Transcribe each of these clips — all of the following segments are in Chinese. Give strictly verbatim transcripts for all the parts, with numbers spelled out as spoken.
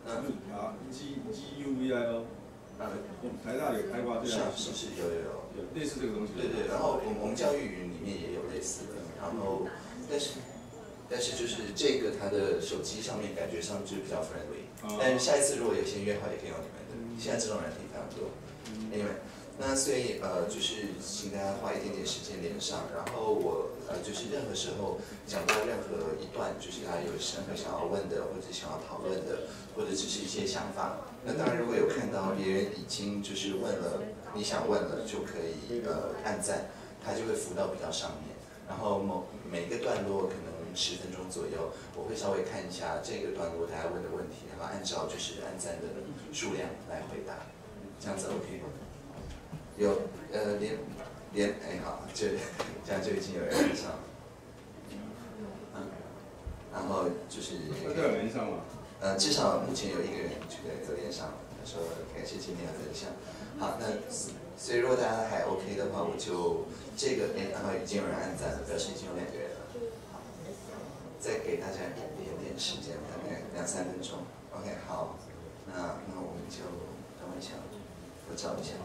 嗯啊，G G U V I O， 啊，我们台大有开发这样的， 是是是有有有， 有类似这个东西。 对对，然后我们我们教育云里面也有类似的，然后但是但是就是这个它的手机上面感觉上就比较 friendly， 但是下一次如果有些约好也可以用你们的，现在这种软体非常多。Anyway， 那所以呃就是请大家花一点点时间连上，然后我呃就是任何时候讲到任何一段，就是大家有任何想要问的或者想要讨论的，或者只是一些想法。那当然如果有看到别人已经就是问了你想问了，就可以呃按赞，它就会浮到比较上面。然后某每个段落可能十分钟左右，我会稍微看一下这个段落大家问的问题，然后按照就是按赞的数量来回答，这样子 OK 吗？有呃连连哎好，这这样就已经有人连上了，嗯，然后就是都有连上吗？ 呃至少目前有一个人这个有连上了，他说感谢今天的分享。好，那所以如果大家还 OK 的话，我就这个哎，然后已经有人按赞了，表示已经有两个人了。好，再给大家一点点时间，大概两三分钟。OK， 好，那那我们就等我一下，我找一下。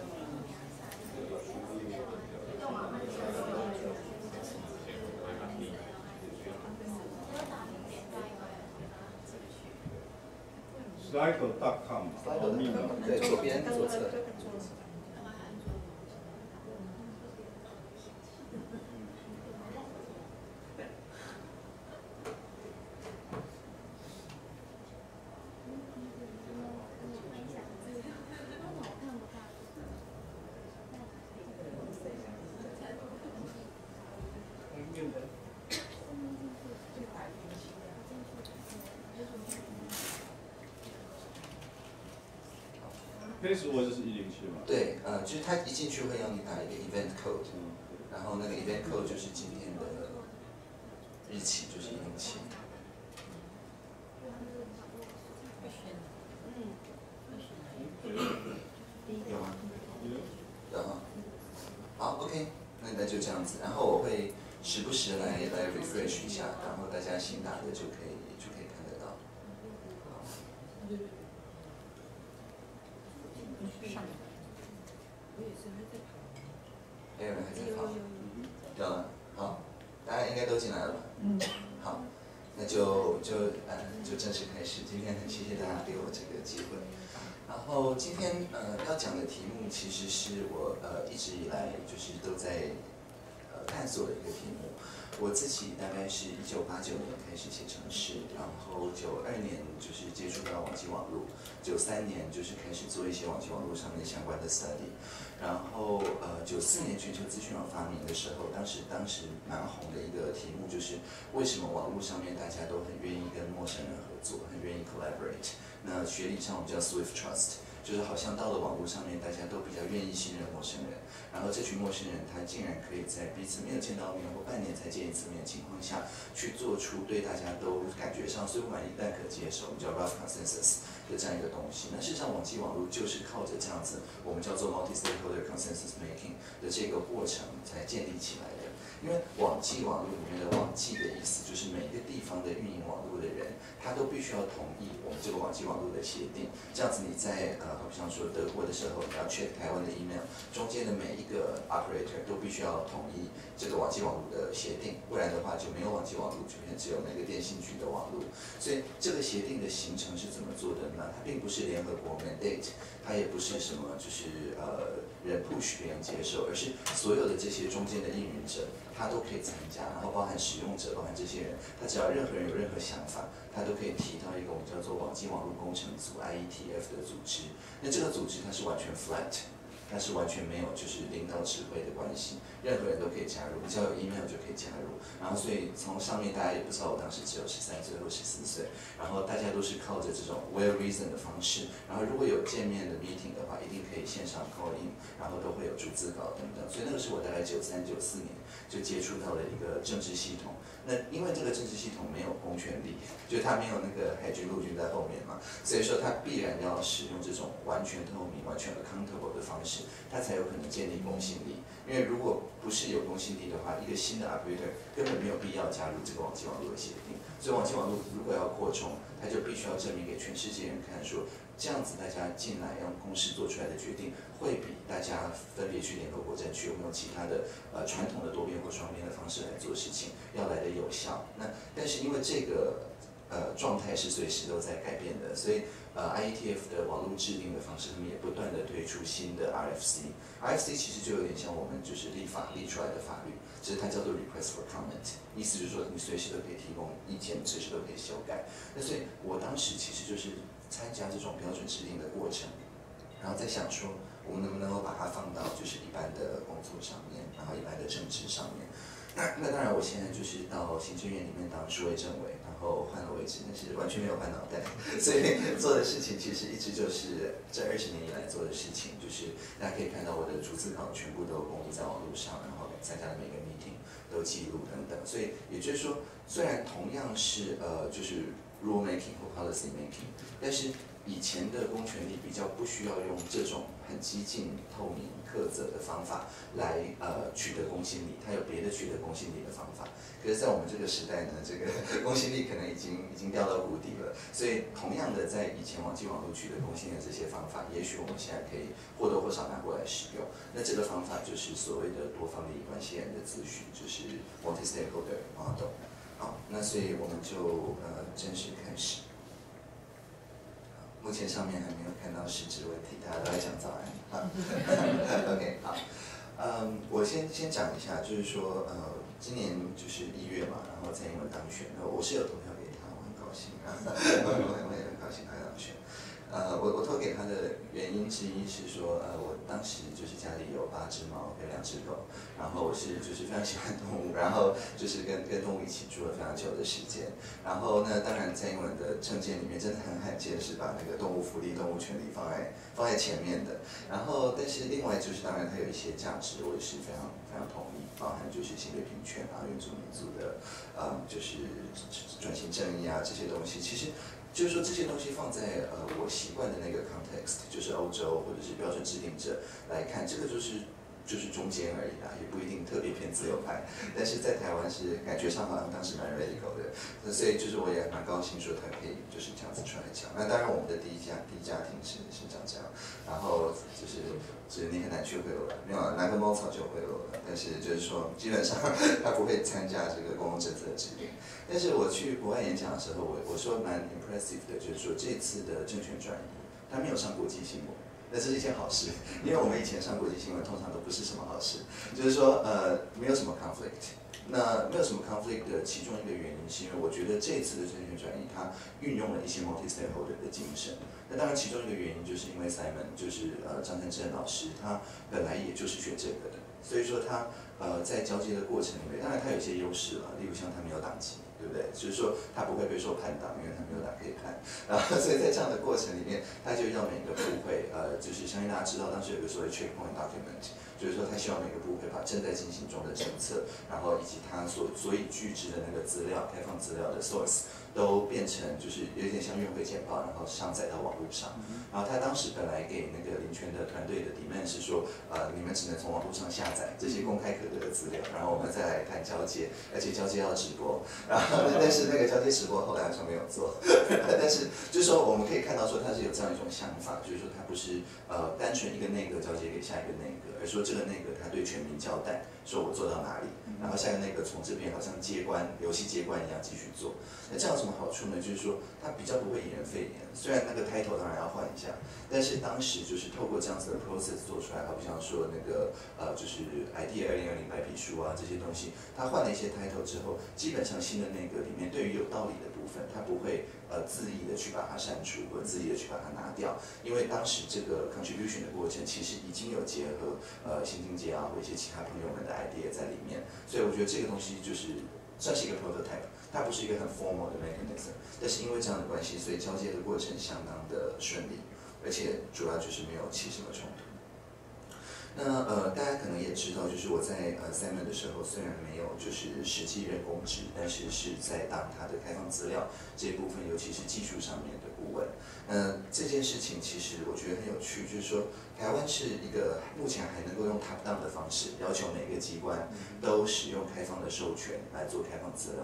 Slido 点 com， Slido 密码对，左边左侧。 Facebook 就是一零七嘛。 对，呃，就是他一进去会让你打一个 event code， 然后那个 event code 就是今天的日期，就是一零七。有吗？有吗？好 ，OK， 那那就这样子，然后我会时不时来来 refresh 一下，然后大家新打的就可以就可以看得到。好。还有人还在跑？有了，好，大家应该都进来了吧？嗯。好，那就就呃就正式开始。今天很谢谢大家给我这个机会。然后今天呃要讲的题目其实是我呃一直以来就是都在呃探索的一个题目。我自己大概是一九八九年开始写程式，然后九二年就是接触到网际网络，九三年就是开始做一些网际网络上面相关的 study， 然后呃九四年全球资讯网发明的时候，当时当时蛮红的一个题目就是为什么网络上面大家都很愿意跟陌生人合作，很愿意 collaborate。那学理上我们叫 Swift Trust， 就是好像到了网络上面大家都比较愿意信任陌生人。然后这群陌生人，他竟然可以在彼此没有见到面或半年才见一次面的情况下，去做出对大家都感觉上虽不满意但可接受，我们叫 rough consensus 的这样一个东西。那事实上，网际网络就是靠着这样子，我们叫做 multi-stakeholder consensus making 的这个过程才建立起来的。因为网际网络里面的网际的意思，就是每个地方的运营网络的人，他都必须要同意我们这个网际网络的协定。这样子你在呃，好比像说德国的时候，你要 check 台湾的 email， 中间的每一个 operator 都必须要同意这个网际网络的协定，不然的话就没有网际网络，就变只有那个电信局的网络。所以这个协定的形成是怎么做的呢？它并不是联合国 mandate， 它也不是什么就是呃人 push 别人接受，而是所有的这些中间的应允者。他都可以参加，然后包含使用者，包含这些人，他只要任何人有任何想法，他都可以提到一个我们叫做网际网络工程组 I E T F 的组织。那这个组织它是完全 flat， 它是完全没有就是领导指挥的关系，任何人都可以加入，只要有 email 就可以加入。然后所以从上面大家也不知道我当时只有十三岁或十四岁，然后大家都是靠着这种 well reason 的方式，然后如果有见面的 meeting 的话，一定可以线上 call in， 然后都会有逐字稿等等。所以那个是我大概九三九四年就接触到了一个政治系统。那因为这个政治系统没有公权力，就它没有那个海军陆军在后面嘛，所以说它必然要使用这种完全透明、完全 accountable 的方式，它才有可能建立公信力。因为如果不是有公信力的话，一个新的 operator 根本没有必要加入这个网际网络的协定。 所以网际网络如果要扩充，它就必须要证明给全世界人看说，这样子大家进来用公式做出来的决定，会比大家分别去联合国争取，或用其他的呃传统的多边或双边的方式来做事情，要来的有效。那但是因为这个呃状态是随时都在改变的，所以呃 I E T F 的网络制定的方式，他们也不断的推出新的 R F C。R F C 其实就有点像我们就是立法立出来的法律，其实它叫做 Request for Comment， 意思就是说你随时都可以提供意见，随时都可以修改。那所以我当时其实就是参加这种标准制定的过程，然后在想说，我们能不能够把它放到就是一般的工作上面，然后一般的政治上面。那那当然，我现在就是到行政院里面当数位政委，然后换了位置，但是完全没有换脑袋，所以做的事情其实一直就是这二十年以来做的事情，就是大家可以看到我的逐字稿全部都公布在网络上，然后参加的每个 meeting 都记录等等。所以也就是说，虽然同样是呃就是 rule making 或 policy making， 但是以前的公权力比较不需要用这种很激进、透明、苛责的方法来呃取得公信力，它有别的取得公信力的方法。可是，在我们这个时代呢，这个公信力可能已经已经掉到谷底了。所以，同样的，在以前网际网络取得公信力的这些方法，也许我们现在可以或多或少拿过来使用。那这个方法就是所谓的多方利益关系人的咨询，就是 multi-stakeholder model。好，那所以我们就呃正式开始。目前上面还没有看到实质问题，大家都在讲早安。OK， 好，嗯，我先先讲一下，就是说，呃，今年就是一月嘛，然后蔡英文当选，我是有投票给他，我很高兴，我我我也很高兴他当选。呃，我我投给他的原因之一是说，呃，我当时就是家里有八只猫跟两只狗，然后我是就是非常喜欢动物，然后就是跟跟动物一起住了非常久的时间。然后呢，当然蔡英文的政见里面真的很罕见是把那个动物福利、动物权利放在放在前面的。然后，但是另外就是当然它有一些价值，我也是非常非常同意，包含就是性别平权啊、原住民族的，嗯，就是转型正义啊这些东西，其实。就是说这些东西放在呃我习惯的那个 context， 就是欧洲或者是标准制定者来看，这个就是就是中间而已啦，也不一定特别偏自由派。但是在台湾是感觉上好像当时蛮 radical 的，那所以就是我也蛮高兴说他可以就是这样子出来讲。那当然我们的第一家第一家庭是是长这样，然后就是就是你很难去贿赂了，没有拿个猫草就贿赂了，但是就是说基本上他不会参加这个公共政策的制定。但是我去国外演讲的时候，我我说蛮 impressive 的，就是说这次的政权转移，他没有上国际新闻，那这是一件好事，因为我们以前上国际新闻通常都不是什么好事，就是说呃没有什么 conflict。那没有什么 conflict 的其中一个原因，是因为我觉得这次的政权转移，它运用了一些 multi-stakeholder 的精神。那当然，其中一个原因就是因为 Simon 就是呃张琛志老师，他本来也就是学这个的，所以说他呃在交接的过程里面，当然他有一些优势了，例如像他没有党籍。对不对？就是说他不会被说叛党，因为他没有党可以叛。然后所以在这样的过程里面，他就要每个部会，呃，就是相信大家知道，当时有个所谓 checkpoint document， 就是说他希望每个部会把正在进行中的政策，然后以及他所所以具知的那个资料、开放资料的 source， 都变成就是有点像院会简报，然后上载到网络上。然后他当时本来给那个林权的团队的 demand 是说，呃，你们只能从网络上下载这些公开可得的资料，然后我们再来看交接，而且交接要直播，然后。但是那个交接直播后来好像没有做，但是就是说我们可以看到说他是有这样一种想法，就是说他不是呃单纯一个内阁交接给下一个内阁，而说这个内阁他对全民交代，说我做到哪里，然后下一个内阁从这边好像接关游戏接关一样继续做。那这样有什么好处呢？就是说他比较不会以人废言，虽然那个 title 当然要换一下，但是当时就是透过这样子的 process 做出来，好比方说那个呃就是 I D 二零二零白皮书啊这些东西，他换了一些 title 之后，基本上新的内阁里面对于有道理的部分，他不会呃恣意的去把它删除，或者恣意的去把它拿掉，因为当时这个 contribution 的过程其实已经有结合呃新经济啊或一些其他朋友们的 idea 在里面，所以我觉得这个东西就是算是一个 prototype。它不是一个很 formal 的 mechanism， 但是因为这样的关系，所以交接的过程相当的顺利，而且主要就是没有起什么冲突。那呃，大家可能也知道，就是我在呃 Simon 的时候，虽然没有就是实际任公职，但是是在当他的开放资料这一部分，尤其是技术上面的顾问。那这件事情其实我觉得很有趣，就是说台湾是一个目前还能够用 top down 的方式，要求每个机关都使用开放的授权来做开放资料。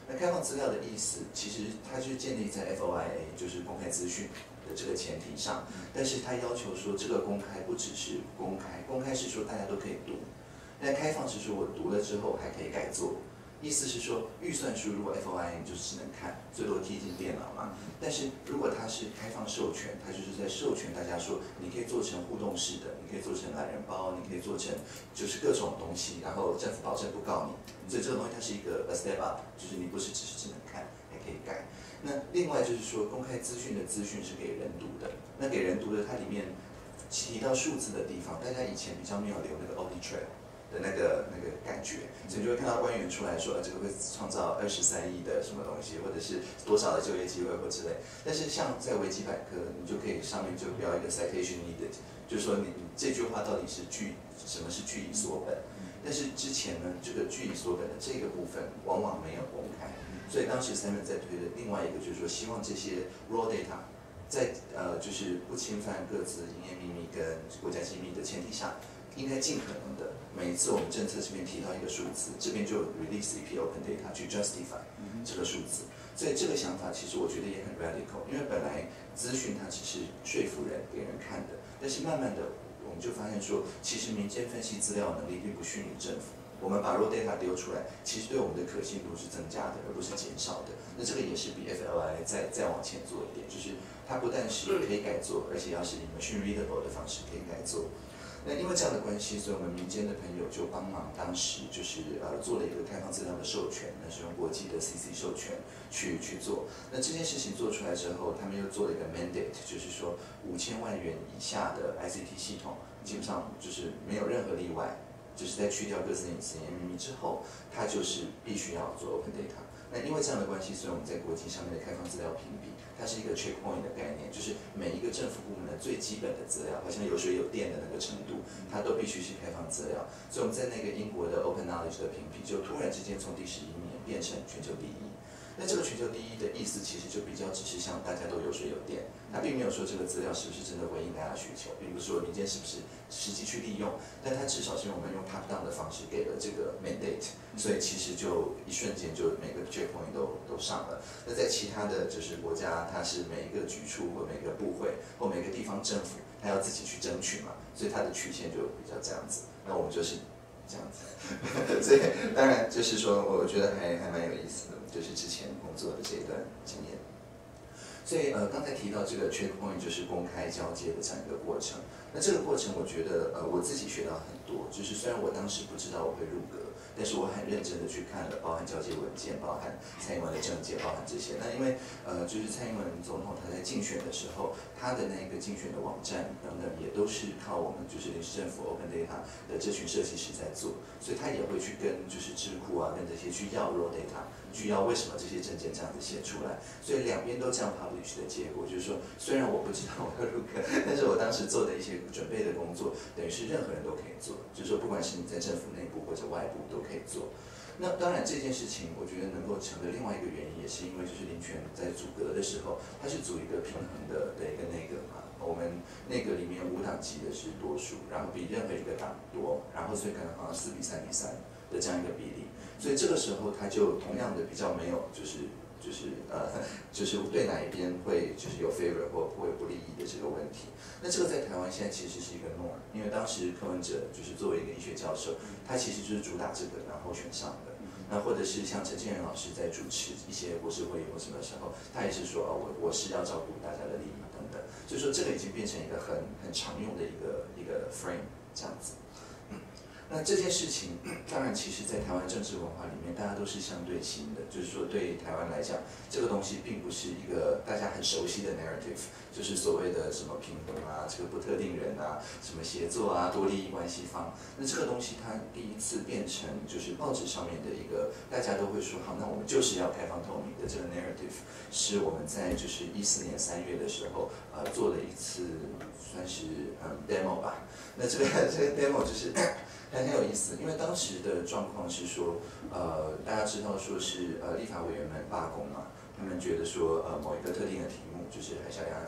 那开放资料的意思，其实它就是建立在 F O I A， 就是公开资讯的这个前提上，但是它要求说这个公开不只是公开，公开是说大家都可以读，但开放是说我读了之后还可以改作。意思是说，预算书如果 F O I A 就只能看，最多贴进电脑嘛。但是如果它是开放授权，它就是在授权大家说，你可以做成互动式的，你可以做成懒人包，你可以做成就是各种东西，然后政府保证不告你。所以这个东西它是一个 a step up， 就是你不是只是只能看，还可以改。那另外就是说，公开资讯的资讯是给人读的，那给人读的它里面提到数字的地方，大家以前比较没有留那个 audit trail。的那个那个感觉，所以就会看到官员出来说，呃，这个会创造二十三亿的什么东西，或者是多少的就业机会或之类。但是像在维基百科，你就可以上面就标一个 citation needed， 就是说你你这句话到底是据什么是据以所本。但是之前呢，这个据以所本的这个部分往往没有公开，所以当时 Simon 在推的另外一个就是说，希望这些 raw data 在呃就是不侵犯各自营业秘密跟国家机密的前提下。应该尽可能的，每一次我们政策这边提到一个数字，这边就 release 一批 open data 去 justify 这个数字。所以这个想法其实我觉得也很 radical， 因为本来资讯它只是说服人给人看的，但是慢慢的我们就发现说，其实民间分析资料能力并不逊于政府。我们把 raw data 丢出来，其实对我们的可信度是增加的，而不是减少的。那这个也是比 F L I 再再往前做一点，就是它不但是可以改做，而且要是以 machine readable 的方式可以改做。那因为这样的关系，所以我们民间的朋友就帮忙，当时就是呃做了一个开放资料的授权，那是用国际的 C C 授权去去做。那这件事情做出来之后，他们又做了一个 mandate， 就是说五千万元以下的 I C T 系统，基本上就是没有任何例外，就是在去掉各自隐私言秘密之后，它就是必须要做 open data。那因为这样的关系，所以我们在国际上面的开放资料评比，它是一个 checkpoint 的概念，就是每一个政府部门的最基本的资料，好像有水有电的那个程度，它都必须是开放资料。所以我们在那个英国的 Open Knowledge 的评比，就突然之间从第十一名变成全球第一。那这个全球第一的意思，其实就比较只是像大家都有水有电，它并没有说这个资料是不是真的回应大家的需求，并不是说民间是不是实际去利用，但它至少是我们用 top down 的方式给了这个 mandate， 所以其实就一瞬间就每个 checkpoint 都都上了。那在其他的就是国家，它是每一个局处或每个部会或每个地方政府，它要自己去争取嘛，所以它的曲线就比较这样子。那我们就是这样子，所以当然就是说，我觉得还还蛮有意思的。就是之前工作的这一段经验，所以呃刚才提到这个 checkpoint 就是公开交接的这样一个过程。那这个过程我觉得呃我自己学到很多，就是虽然我当时不知道我会入阁，但是我很认真的去看了，包含交接文件，包含蔡英文的政见，包含这些。那因为呃就是蔡英文总统他在竞选的时候，他的那个竞选的网站等等也都是靠我们就是临时政府 Open Data 的这群设计师在做，所以他也会去跟就是智库啊跟这些去要 raw data。需要为什么这些证件这样子写出来，所以两边都这样 publish 的结果，就是说，虽然我不知道我要入阁，但是我当时做的一些准备的工作，等于是任何人都可以做，就是说，不管是你在政府内部或者外部都可以做。那当然这件事情，我觉得能够成的另外一个原因，也是因为就是林权在组阁的时候，它是组一个平衡的的一个内阁嘛。我们内阁里面无党籍的是多数，然后比任何一个党多，然后所以可能好像四比三比三的这样一个比例。所以这个时候，他就同样的比较没有，就是就是呃，就是对哪一边会就是有 favor 或会有不利益的这个问题。那这个在台湾现在其实是一个 norm， 因为当时柯文哲就是作为一个医学教授，他其实就是主打这个，然后选上的。那或者是像陈建仁老师在主持一些国事会议或什么时候，他也是说哦，我我是要照顾大家的利益等等。所以说这个已经变成一个很很常用的一个一个 frame 这样子。那这件事情，当然，其实，在台湾政治文化里面，大家都是相对新的，就是说，对台湾来讲，这个东西并不是一个大家很熟悉的 narrative， 就是所谓的什么平衡啊，这个不特定人啊，什么协作啊，多利益关系方。那这个东西，它第一次变成就是报纸上面的一个，大家都会说，好，那我们就是要开放透明的这个 narrative， 是我们在就是一四年三月的时候，呃，做了一次算是嗯 demo 吧。那这个这个 demo 就是。还很有意思，因为当时的状况是说，呃，大家知道说是呃立法委员们罢工嘛，他们觉得说呃某一个特定的题目，就是海峡两岸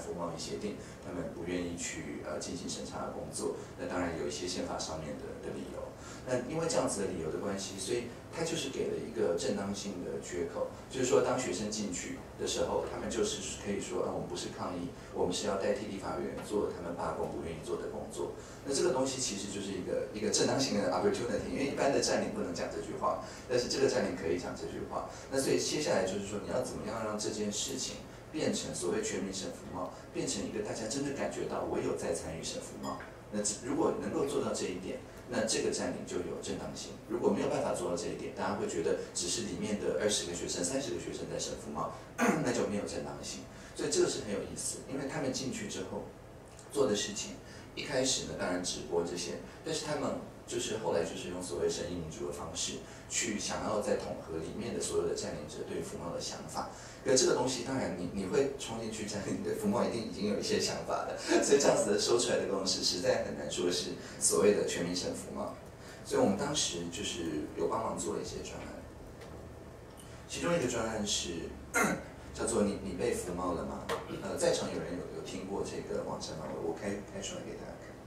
服贸易协定，他们不愿意去呃进行审查的工作。那当然有一些宪法上面的的理由。那因为这样子的理由的关系，所以他就是给了一个正当性的缺口，就是说当学生进去的时候，他们就是可以说啊，我们不是抗议，我们是要代替立法委员做他们罢工不愿意做的工作。那这个东西其实就是一个一个正当性的 opportunity， 因为一般的占领不能讲这句话，但是这个占领可以讲这句话。那所以接下来就是说，你要怎么样让这件事情变成所谓全民省服贸，变成一个大家真的感觉到我有在参与省服贸。那如果能够做到这一点，那这个占领就有正当性。如果没有办法做到这一点，大家会觉得只是里面的二十个学生、三十个学生在省服贸，那就没有正当性。所以这个是很有意思，因为他们进去之后做的事情，一开始呢当然直播这些，但是他们就是后来就是用所谓声音民主的方式，去想要在统合里面的所有的占领者对服贸的想法。可这个东西当然你你会冲进去占领，你对服贸一定已经有一些想法了，所以这样子的说出来的公式实在很难说是所谓的全民省服贸。所以我们当时就是有帮忙做了一些专案，其中一个专案是叫做你你被服贸了吗？呃，在场有人有有听过这个网站吗？我我开开出来给大家看。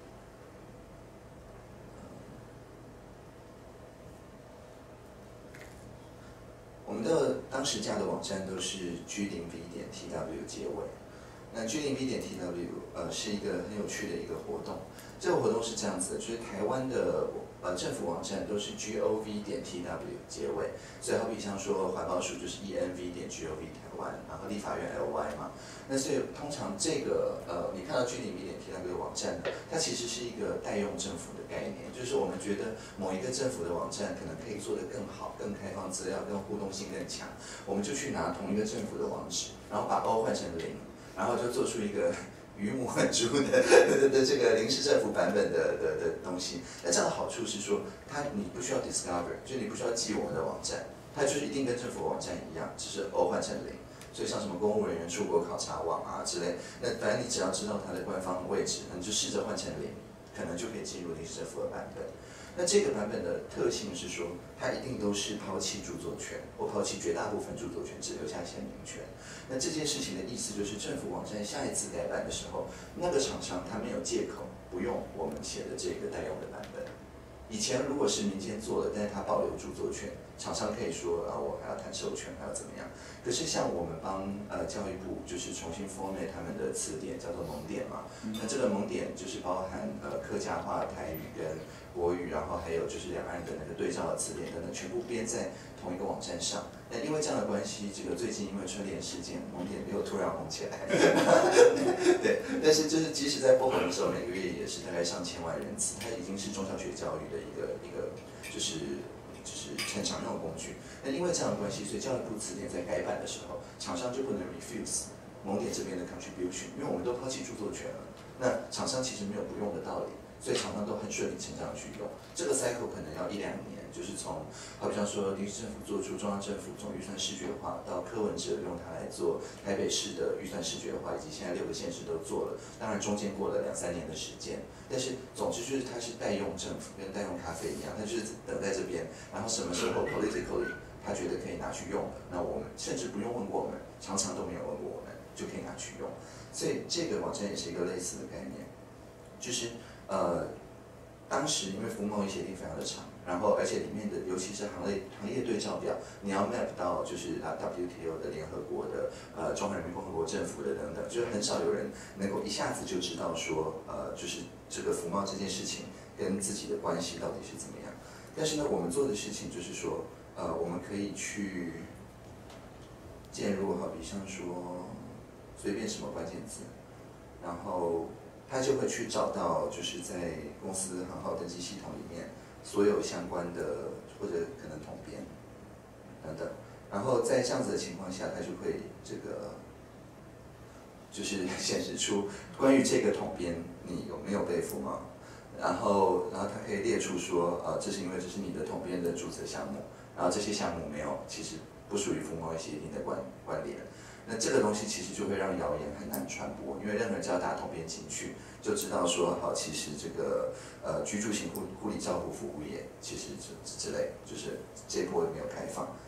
我们的当时架的网站都是 G 零 V 点 T W 结尾。那 G 零 V 点 T W 呃是一个很有趣的一个活动。这个活动是这样子的，就是台湾的呃政府网站都是 G O V 点 T W 结尾，所以好比像说环保署就是 E N V 点 G O V 台湾，然后立法院 L Y 嘛。那所以通常这个呃你看到 G 零 V 点 T W 的网站呢，它其实是一个代用政府的概念，就是我们觉得某一个政府的网站可能可以做得更好、更开放资料、更互动性更强，我们就去拿同一个政府的网址，然后把 O 换成零，然后就做出一个鱼目混珠的的的这个临时政府版本的的的东西。那这样的好处是说，它你不需要 discover， 就你不需要记我们的网站，它就是一定跟政府网站一样，只是 O 换成零。所以像什么公务人员出国考察网啊之类，那反正你只要知道它的官方位置，你就试着换成零，可能就可以进入临时政府的版本。那这个版本的特性是说，它一定都是抛弃著作权，或抛弃绝大部分著作权，只留下签名权。那这件事情的意思就是，政府网站下一次改版的时候，那个厂商他没有借口不用我们写的这个代用的版本。以前如果是民间做的，但是他保留著作权，厂商可以说啊，我还要谈授权，还要怎么样？可是像我们帮呃教育部就是重新 format 他们的词典，叫做蒙典嘛，那这个蒙典就是包含呃客家话、台语跟国语，然后还有就是两岸的那个对照的词典等等，全部编在同一个网站上。那因为这样的关系，这个最近因为春联事件，蒙典又突然红起来。对，但是就是即使在不红的时候，每个月也是大概上千万人次，它已经是中小学教育的一个一个就是就是很常用的工具。那因为这样的关系，所以教育部词典在改版的时候，厂商就不能 refuse 蒙典这边的 contribution， 因为我们都抛弃著作权了。那厂商其实没有不用的道理。所以常常都很顺理成章的去用，这个 cycle 可能要一两年，就是从好比像说临时政府做出中央政府总预算视觉化，到柯文哲用它来做台北市的预算视觉化，以及现在六个县市都做了，当然中间过了两三年的时间，但是总之就是它是代用政府，跟代用咖啡一样，它就是等在这边，然后什么时候 politically 他觉得可以拿去用的，那我们甚至不用问过我们，常常都没有问过我们，就可以拿去用，所以这个网站也是一个类似的概念，就是。呃，当时因为服务贸易协定非常的长，然后而且里面的尤其是行业行业对照表，你要 map 到就是啊 W T O 的联合国的呃中华人民共和国政府的等等，就很少有人能够一下子就知道说呃就是这个服贸这件事情跟自己的关系到底是怎么样。但是呢，我们做的事情就是说，呃，我们可以去介入，好比像说随便什么关键字，然后。他就会去找到，就是在公司行号登记系统里面所有相关的或者可能统编等等，然后在这样子的情况下，他就会这个就是显示出关于这个统编你有没有被服贸，然后然后他可以列出说，呃，这是因为这是你的统编的注册项目，然后这些项目没有，其实不属于服贸易协定的关关联。那这个东西其实就会让谣言很难传播，因为任何人只要打统编进去，就知道说，好，其实这个呃居住型护护理照护服务业，其实之之类，就是这一波没有开放。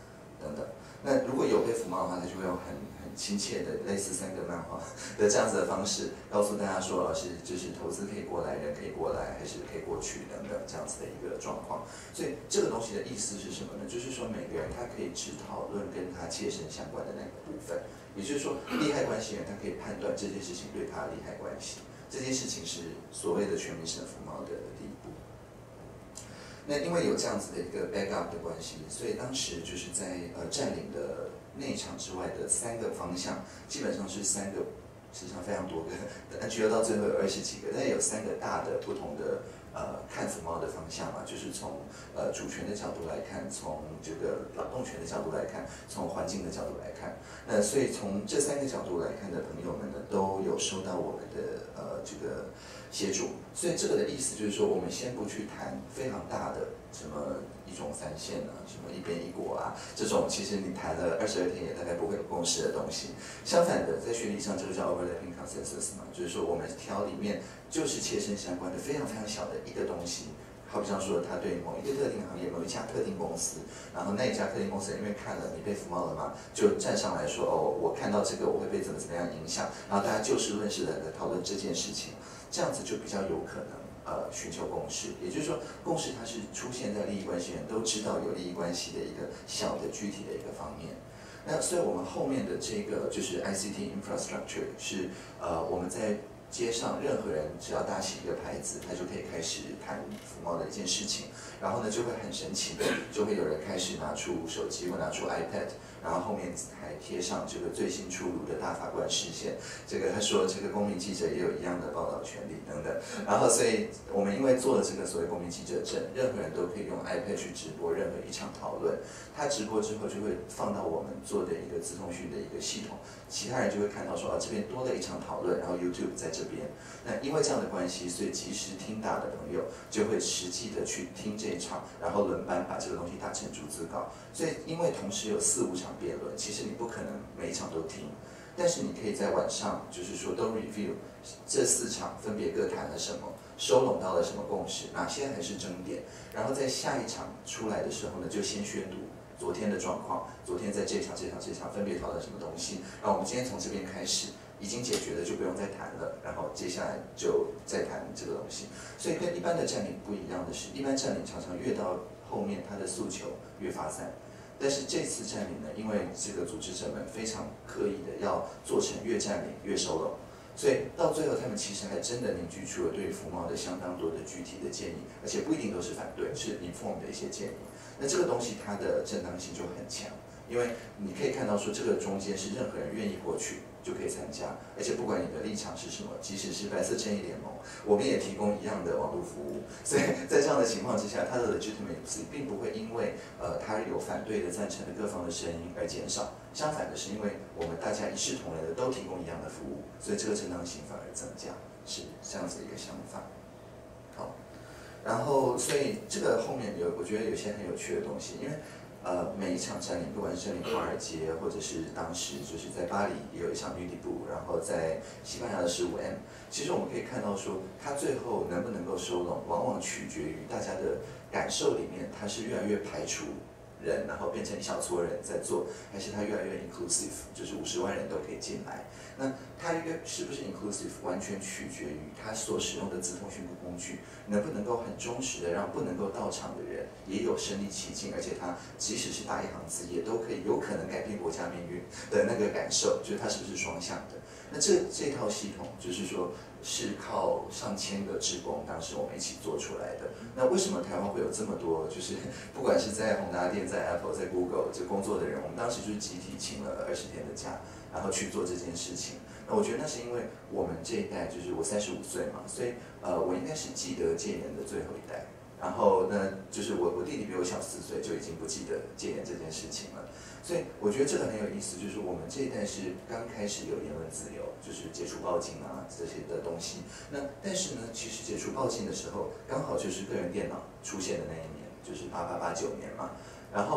等等。那如果有被服贸的话，他就会用很很亲切的类似三个漫画的这样子的方式，告诉大家说，老师就是投资可以过来，人可以过来，还是可以过去等等这样子的一个状况。所以这个东西的意思是什么呢？就是说每个人他可以只讨论跟他切身相关的那个部分，也就是说利害关系人他可以判断这件事情对他的利害关系。这件事情是所谓的全民神服贸的第一步。那因为有这样子的一个 backup 的关系，所以当时就是在呃占领的内场之外的三个方向，基本上是三个，实际上非常多个 ，N G O 到最后有二十几个，但有三个大的不同的呃看服贸的方向嘛，就是从呃主权的角度来看，从这个劳动权的角度来看，从环境的角度来看。那所以从这三个角度来看的朋友们呢，都有收到我们的呃这个协助。所以这个的意思就是说，我们先不去谈非常大的什么一中三线啊，什么一边一国啊，这种其实你谈了二十二天也大概不会有共识的东西。相反的，在学理上这个叫 overlapping consensus 嘛，就是说我们挑里面就是切身相关的非常非常小的一个东西。好比方说，他对某一个特定行业、某一家特定公司，然后那一家特定公司因为看了你被服贸了嘛，就站上来说，哦，我看到这个我会被怎么怎么样影响，然后大家就事论事的来讨论这件事情，这样子就比较有可能呃寻求共识。也就是说，共识它是出现在利益关系人都知道有利益关系的一个小的具体的一个方面。那所以我们后面的这个就是 I C T infrastructure 是呃我们在街上任何人只要搭起一个牌子，他就可以开始谈服贸的一件事情，然后呢就会很神奇的，就会有人开始拿出手机或拿出 iPad， 然后后面还贴上这个最新出炉的大法官释宪，这个他说这个公民记者也有一样的报道权利等等，然后所以我们因为做了这个所谓公民记者证，任何人都可以用 iPad 去直播任何一场讨论，他直播之后就会放到我们做的一个资通讯的一个系统，其他人就会看到说啊这边多了一场讨论，然后 YouTube 在这边，那因为这样的关系，所以即时听打的朋友就会实际的去听这一场，然后轮班把这个东西打成逐字稿。所以因为同时有四五场辩论，其实你不可能每一场都听，但是你可以在晚上就是说都 review 这四场分别各谈了什么，收拢到了什么共识，哪些还是争点，然后在下一场出来的时候呢，就先宣读昨天的状况，昨天在这场、这场、这场分别讨论什么东西，然后我们今天从这边开始。已经解决的就不用再谈了，然后接下来就再谈这个东西。所以跟一般的占领不一样的是，一般占领常常越到后面，他的诉求越发散。但是这次占领呢，因为这个组织者们非常刻意的要做成越占领越收拢，所以到最后他们其实还真的凝聚出了对于服贸的相当多的具体的建议，而且不一定都是反对，是 inform 的一些建议。那这个东西它的正当性就很强，因为你可以看到说这个中间是任何人愿意过去。就可以参加，而且不管你的立场是什么，即使是白色正义联盟，我们也提供一样的网络服务。所以在这样的情况之下，它的 legitimacy 并不会因为呃它有反对的、赞成的各方的声音而减少，相反的是因为我们大家一视同仁的都提供一样的服务，所以这个正当性反而增加，是这样子一个想法。好，然后所以这个后面有我觉得有些很有趣的东西，因为。呃，每一场占领，不管是占领华尔街，或者是当时就是在巴黎也有一场女底部，然后在西班牙的十五 M， 其实我们可以看到说，它最后能不能够收拢，往往取决于大家的感受里面，它是越来越排除人，然后变成一小撮人在做，还是它越来越 inclusive， 就是五十万人都可以进来。那它越是不是 inclusive， 完全取决于它所使用的资通讯工具能不能够很忠实的让不能够到场的人也有身临其境，而且它即使是打一行字也都可以有可能改变国家命运的那个感受，就是它是不是双向的？那这这套系统就是说是靠上千个志工，当时我们一起做出来的。那为什么台湾会有这么多？就是不管是在宏达电、在 Apple、在 Google 这工作的人，我们当时就是集体请了二十天的假。然后去做这件事情，那我觉得那是因为我们这一代，就是我三十五岁嘛，所以呃，我应该是记得戒严的最后一代。然后呢，就是我我弟弟比我小四岁，就已经不记得戒严这件事情了。所以我觉得这个很有意思，就是我们这一代是刚开始有言论自由，就是解除报禁啊这些的东西。那但是呢，其实解除报禁的时候，刚好就是个人电脑出现的那一年，就是八八八九年嘛。然后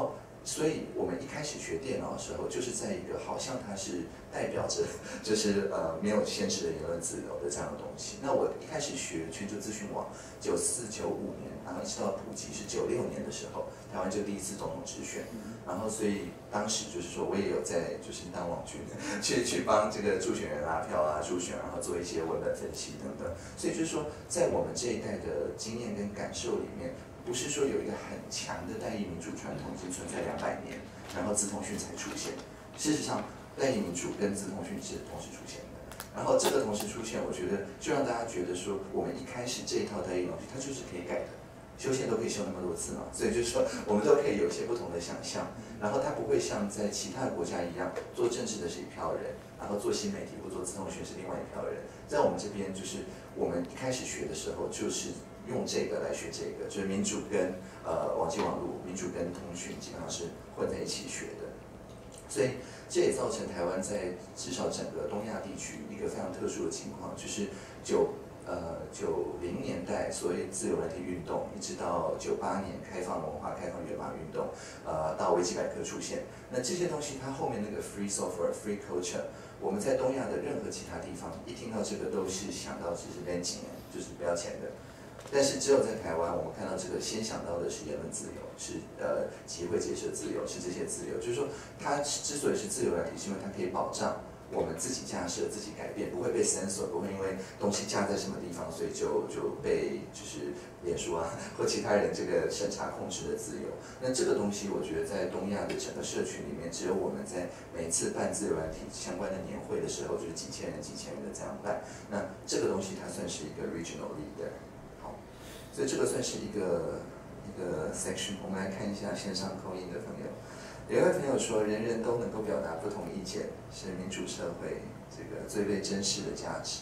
所以我们一开始学电脑的时候，就是在一个好像它是代表着就是呃没有限制的言论自由的这样的东西。那我一开始学全球资讯网，九四九五年，然后一直到普及是九六年的时候，台湾就第一次总统直选，然后所以当时就是说我也有在就是当网军去去帮这个助选人拉票啊助选，然后做一些文本分析等等。所以就是说在我们这一代的经验跟感受里面。不是说有一个很强的代议民主传统已经存在两百年，然后资通讯才出现。事实上，代议民主跟资通讯是同时出现的。然后这个同时出现，我觉得就让大家觉得说，我们一开始这一套代议东西，它就是可以改的，修宪都可以修那么多次嘛。所以就是说，我们都可以有一些不同的想象。然后它不会像在其他的国家一样，做政治的是一票人，然后做新媒体或做资通讯是另外一票人。在我们这边，就是我们一开始学的时候，就是。用这个来学这个，就是民主跟呃网际网络、民主跟通讯基本上是混在一起学的，所以这也造成台湾在至少整个东亚地区一个非常特殊的情况，就是九呃九零年代所谓自由软体运动，一直到九八年开放文化、开放源码运动，呃到维基百科出现，那这些东西它后面那个 free software、free culture， 我们在东亚的任何其他地方一听到这个都是想到只是连钱，就是不要钱的。但是只有在台湾，我们看到这个，先想到的是言论自由，是呃集会结社自由，是这些自由。就是说，它之所以是自由软体，是因为它可以保障我们自己架设、自己改变，不会被 censor， 不会因为东西架在什么地方，所以就就被就是脸书啊或其他人这个审查控制的自由。那这个东西，我觉得在东亚的整个社群里面，只有我们在每次办自由软体相关的年会的时候，就是几千人、几千人的这样办。那这个东西它算是一个 regional leader。所以这个算是一个一个 section， 我们来看一下线上扣印的朋友。有一位朋友说，人人都能够表达不同意见，是民主社会这个最被珍视的价值。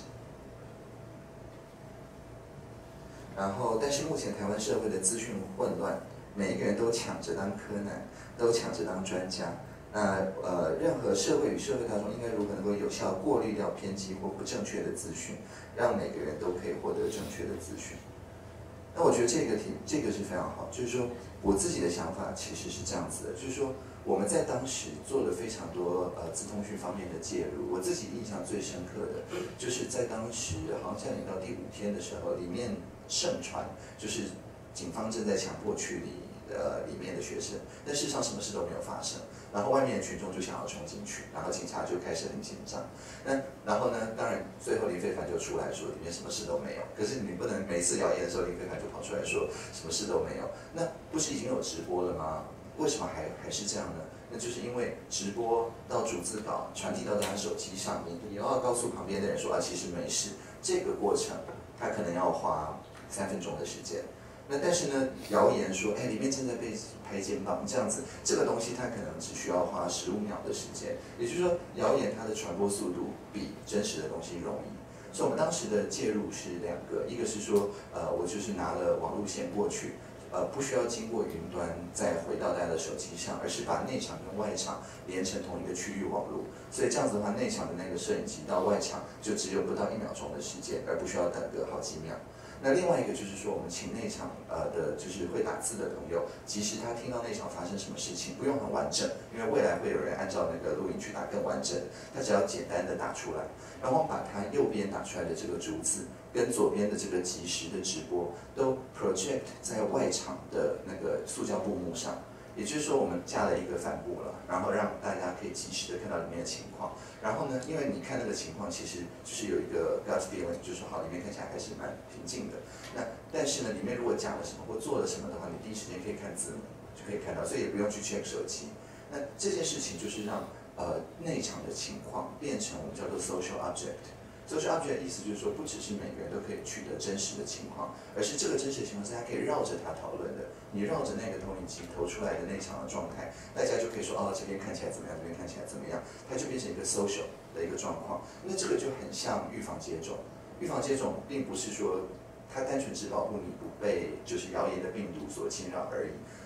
然后，但是目前台湾社会的资讯混乱，每个人都抢着当柯南，都抢着当专家。那呃，任何社会与社会当中，应该如何能够有效过滤掉偏激或不正确的资讯，让每个人都可以获得正确的资讯？那我觉得这个题，这个是非常好，就是说我自己的想法其实是这样子的，就是说我们在当时做了非常多呃资通讯方面的介入，我自己印象最深刻的，就是在当时好像占领到第五天的时候，里面盛传就是警方正在强迫驱离呃里面的学生，但事实上什么事都没有发生。然后外面的群众就想要冲进去，然后警察就开始很紧张。那然后呢，当然最后林非凡就出来说里面什么事都没有。可是你不能每次谣言的时候，林非凡就跑出来说什么事都没有。那不是已经有直播了吗？为什么还还是这样呢？那就是因为直播到逐字稿传递到大家手机上，你也要告诉旁边的人说啊，其实没事。这个过程他可能要花三分钟的时间。那但是呢，谣言说，哎，里面正在被拍肩膀这样子，这个东西它可能只需要花十五秒的时间。也就是说，谣言它的传播速度比真实的东西容易。所以我们当时的介入是两个，一个是说，呃，我就是拿了网路线过去，呃，不需要经过云端再回到大家的手机上，而是把内场跟外场连成同一个区域网路。所以这样子的话，内场的那个摄影机到外场就只有不到一秒钟的时间，而不需要等个好几秒。那另外一个就是说，我们请内场呃的，就是会打字的朋友，即使他听到内场发生什么事情，不用很完整，因为未来会有人按照那个录音去打更完整，他只要简单的打出来，然后把他右边打出来的这个逐字，跟左边的这个即时的直播，都 project 在外场的那个塑胶布幕上。也就是说，我们加了一个帆布了，然后让大家可以及时的看到里面的情况。然后呢，因为你看那个情况，其实就是有一个 gut feeling， 就是说好，里面看起来还是蛮平静的。那但是呢，里面如果讲了什么或做了什么的话，你第一时间可以看字幕，就可以看到，所以也不用去 check 手机。那这件事情就是让呃内场的情况变成我们叫做 social object。social object 的意思就是说，不只是每个人都可以取得真实的情况，而是这个真实的情况是大家可以绕着它讨论的。你绕着那个投影机投出来的内场的状态，大家就可以说哦，这边看起来怎么样，这边看起来怎么样，它就变成一个 social 的一个状况。那这个就很像预防接种。预防接种并不是说它单纯只保护你不被就是谣言的病毒所侵扰而已，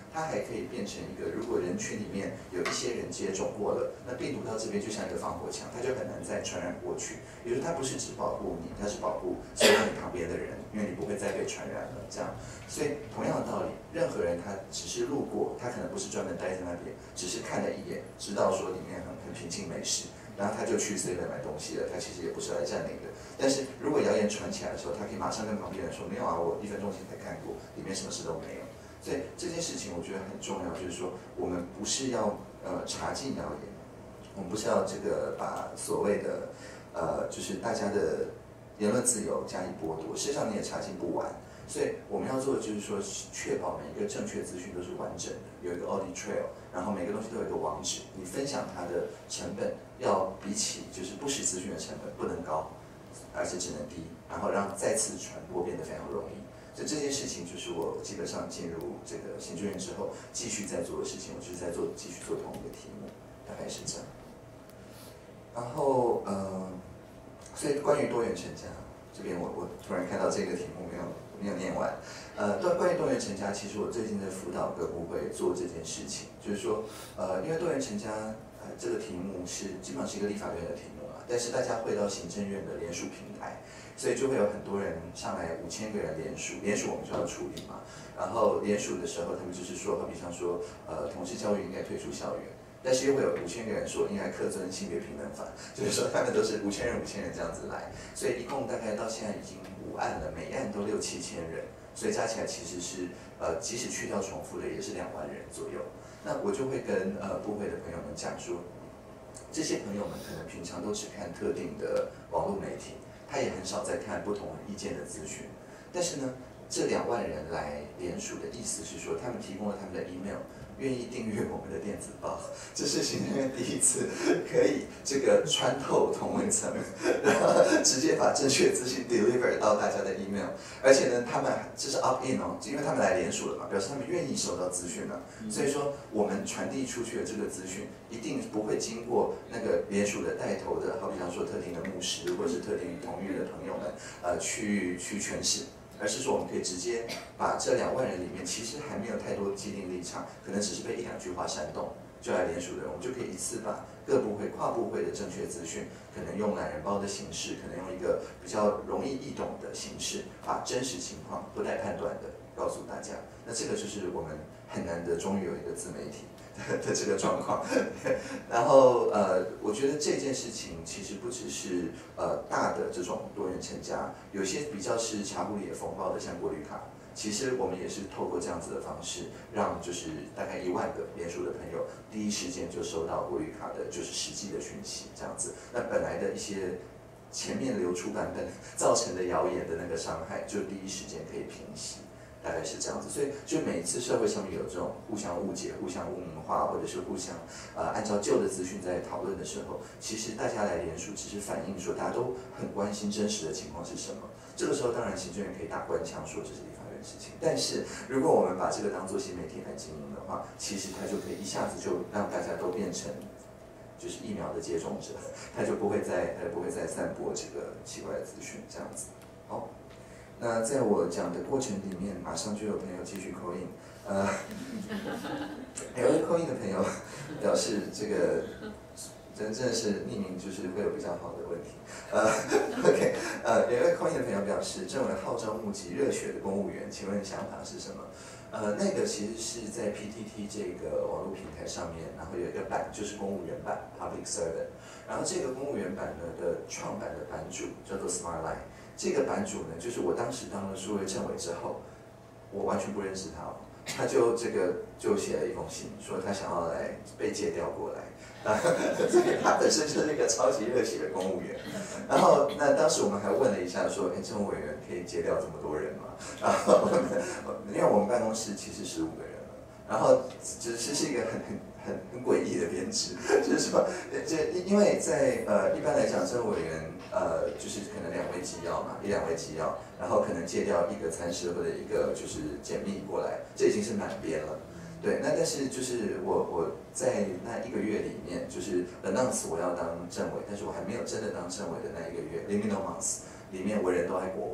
它还可以变成一个，如果人群里面有一些人接种过了，那病毒到这边就像一个防火墙，它就很难再传染过去。也就是它不是只保护你，它是保护所有你旁边的人，因为你不会再被传染了。这样，所以同样的道理，任何人他只是路过，他可能不是专门待在那边，只是看了一眼，知道说里面很很平静没事，然后他就去 seven 买东西了，他其实也不是来占领的。但是如果谣言传起来的时候，他可以马上跟旁边人说，没有啊，我一分钟前才看过，里面什么事都没有。所以这件事情我觉得很重要，就是说我们不是要呃查禁谣言，我们不是要这个把所谓的呃就是大家的言论自由加以剥夺，事实上你也查禁不完。所以我们要做的就是说，确保每一个正确资讯都是完整的，有一个 audit trail， 然后每个东西都有一个网址，你分享它的成本要比起就是不实资讯的成本不能高，而且只能低，然后让再次传播变得非常容易。所以这件事情就是我基本上进入这个行政院之后继续在做的事情，我就是在做继续做同一个题目，大概是这样。然后呃，所以关于多元成家，这边我我突然看到这个题目没有没有念完。呃，关关于多元成家，其实我最近在辅导各部会做这件事情，就是说呃，因为多元成家呃这个题目是基本上是一个立法院的题目嘛，但是大家会到行政院的联署平台。所以就会有很多人上来，五千个人联署，联署我们就要处理嘛。然后联署的时候，他们就是说，好比像说，呃，同志教育应该退出校园，但是又会有五千个人说应该恪遵性别平等法，就是说他们都是五千人五千人这样子来，所以一共大概到现在已经五案了，每案都六七千人，所以加起来其实是呃，即使去掉重复的也是两万人左右。那我就会跟呃部会的朋友们讲说，这些朋友们可能平常都只看特定的网络媒体。他也很少在看不同意见的资讯，但是呢，这两万人来联署的意思是说，他们提供了他们的 email， 愿意订阅我们的电子报，这是行政院第一次可以这个穿透同温层，然后直接把正确资讯 deliver 到大家的 email， 而且呢，他们这是 opt in 哦，因为他们来联署了嘛，表示他们愿意收到资讯了，所以说我们传递出去的这个资讯。一定不会经过那个联署的带头的，好比方说特定的牧师或者是特定同育的朋友们，呃，去去诠释，而是说我们可以直接把这两万人里面，其实还没有太多既定立场，可能只是被一两句话煽动就来联署的人，我们就可以一次把各部会、跨部会的正确资讯，可能用懒人包的形式，可能用一个比较容易易懂的形式，把真实情况不带判断的告诉大家。那这个就是我们很难得，终于有一个自媒体的这个状况，然后呃，我觉得这件事情其实不只是呃大的这种多元成家，有些比较是茶壶里的风暴的，像国旅卡，其实我们也是透过这样子的方式，让就是大概一万个联署的朋友第一时间就收到国旅卡的就是实际的讯息，这样子，那本来的一些前面流出版本造成的谣言的那个伤害，就第一时间可以平息。大概是这样子，所以就每一次社会上面有这种互相误解、互相污名化，或者是互相呃按照旧的资讯在讨论的时候，其实大家来联署只是反映说大家都很关心真实的情况是什么。这个时候当然行政院可以打官腔说这是立法院的事情，但是如果我们把这个当作新媒体来经营的话，其实它就可以一下子就让大家都变成就是疫苗的接种者，他就不会再他就不会再散播这个奇怪的资讯这样子。好。那在我讲的过程里面，马上就有朋友继续call in，呃，有位call in的朋友表示这个真正是匿名，就是会有比较好的问题。呃 ，OK， 呃，有位call in的朋友表示，政委号召募集热血的公务员，请问想法是什么？呃，那个其实是在 P T T 这个网络平台上面，然后有一个版就是公务员版 Public Servant， 然后这个公务员版呢的创版的版主叫做 Smart Line。这个版主呢，就是我当时当了数位政委之后，我完全不认识他哦，他就这个就写了一封信，说他想要来被借调过来，啊，所以他本身就是一个超级热血的公务员。然后那当时我们还问了一下，说，哎，政务委员可以借调这么多人吗？然后因为我们办公室其实十五个人了，然后只是是一个很很很很诡异的编制，就是说，这因为在呃一般来讲，政务委员。呃，就是可能两位机要嘛，一两位机要，然后可能借调一个参事或者一个就是简秘过来，这已经是满编了。对，那但是就是我我在那一个月里面，就是 announce 我要当政委，但是我还没有真的当政委的那一个月 ，liminal months 里面，我人都在国外，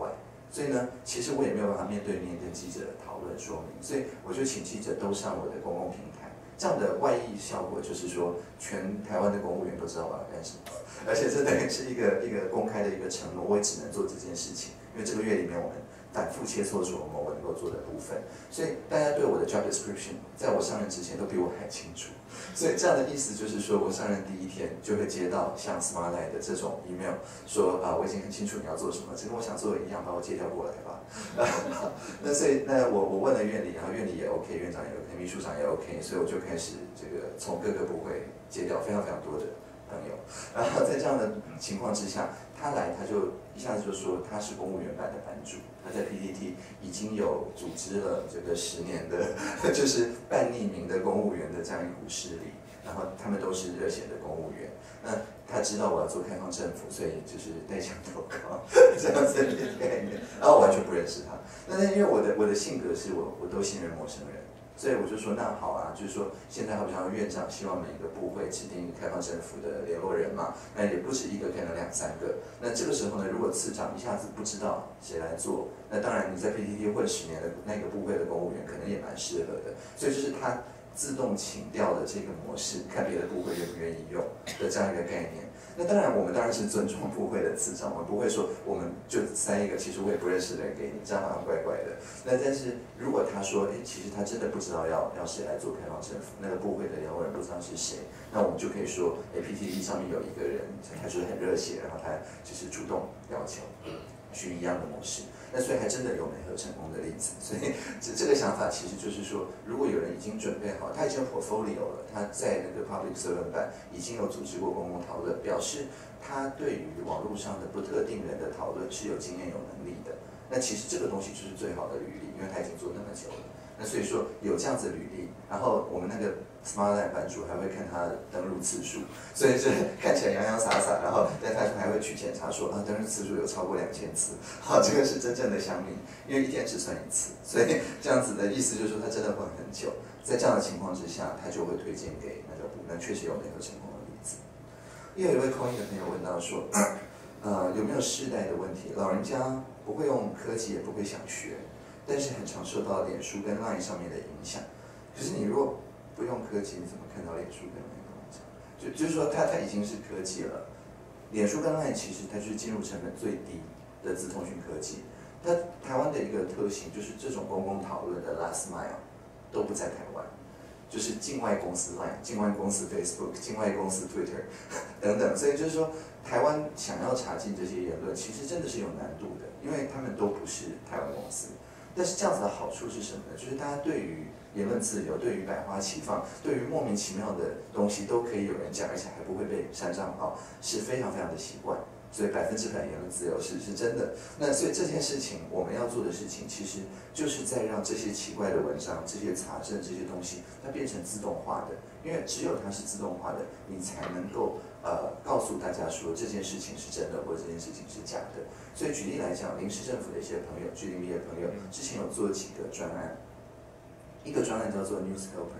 所以呢，其实我也没有办法面对面跟记者讨论说明，所以我就请记者都上我的公共平台。这样的外溢效果就是说，全台湾的公务员都知道我要干什么，而且这等于是一个一个公开的一个承诺，我也只能做这件事情，因为这个月里面我们反复切磋琢磨我能够做的部分，所以大家对我的 job description 在我上任之前都比我还清楚，所以这样的意思就是说我上任第一天就会接到像 SmartLine 的这种 email， 说啊我已经很清楚你要做什么，这跟我想做的一样，把我借调过来吧。那所以那我我问了院里，然后院里也 OK， 院长也 OK， 秘书长也 OK， 所以我就开始这个从各个部会接调非常非常多的朋友，然后在这样的情况之下，他来他就一下子就说他是公务员版的版主，他在 P T T 已经有组织了这个十年的，就是半匿名的公务员的这样一股势力，然后他们都是热血的公务员。那他知道我要做开放政府，所以就是带枪投靠这样子的一个概念，然后我完全不认识他。那因为我的我的性格是我我都信任陌生人。所以我就说那好啊，就是说现在好像院长希望每个部会指定一个开放政府的联络人嘛，那也不止一个，可能两三个。那这个时候呢，如果次长一下子不知道谁来做，那当然你在 P T T 混十年的那个部会的公务员可能也蛮适合的。所以就是他自动请调的这个模式，看别的部会愿不愿意用的这样一个概念。那当然，我们当然是尊重部会的次长，我们不会说我们就塞一个其实我也不认识的人给你，这样好像怪怪的。那但是如果他说，哎，其实他真的不知道要要谁来做开放政府，那个部会的联络人不知道是谁，那我们就可以说，哎 ，P T T 上面有一个人，他就是很热血，然后他就是主动要求学一样的模式。那所以还真的有媒合成功的例子，所以这这个想法其实就是说，如果有人已经准备好，他已经有 portfolio 了，他在那个 public servant 版已经有组织过公共讨论，表示他对于网络上的不特定人的讨论是有经验有能力的。那其实这个东西就是最好的履历，因为他已经做那么久了。那所以说有这样子的履历，然后我们那个 SmartLine 版主还会看他的登录次数，所以是看起来洋洋洒洒，然后在台上还会去检查说啊登录次数有超过两千次，好，这个是真正的乡民，因为一天只算一次，所以这样子的意思就是说他真的混很久，在这样的情况之下，他就会推荐给那个部，那确实有媒合成功的例子。也有一位 Coin 的朋友问到说，呃有没有世代的问题？老人家不会用科技，也不会想学。但是很常受到脸书跟 Line 上面的影响。可是你如果不用科技，你怎么看到脸书跟 Line？ 就就是说它它已经是科技了。脸书跟 Line 其实它就是进入成本最低的资通讯科技。它台湾的一个特性就是这种公共讨论的 last mile 都不在台湾，就是境外公司 Line、境外公司 Facebook、境外公司 Twitter 等等。所以就是说，台湾想要查禁这些言论，其实真的是有难度的，因为他们都不是台湾公司。但是这样子的好处是什么呢？就是大家对于言论自由、对于百花齐放、对于莫名其妙的东西都可以有人讲，而且还不会被删账号，是非常非常的习惯。所以百分之百言论自由是是真的。那所以这件事情我们要做的事情，其实就是在让这些奇怪的文章、这些查证、这些东西，它变成自动化的。因为只有它是自动化的，你才能够呃告诉大家说这件事情是真的，或者这件事情是假的。所以举例来讲，临时政府的一些朋友，居林毕业朋友，之前有做几个专案，一个专案叫做 News Helper，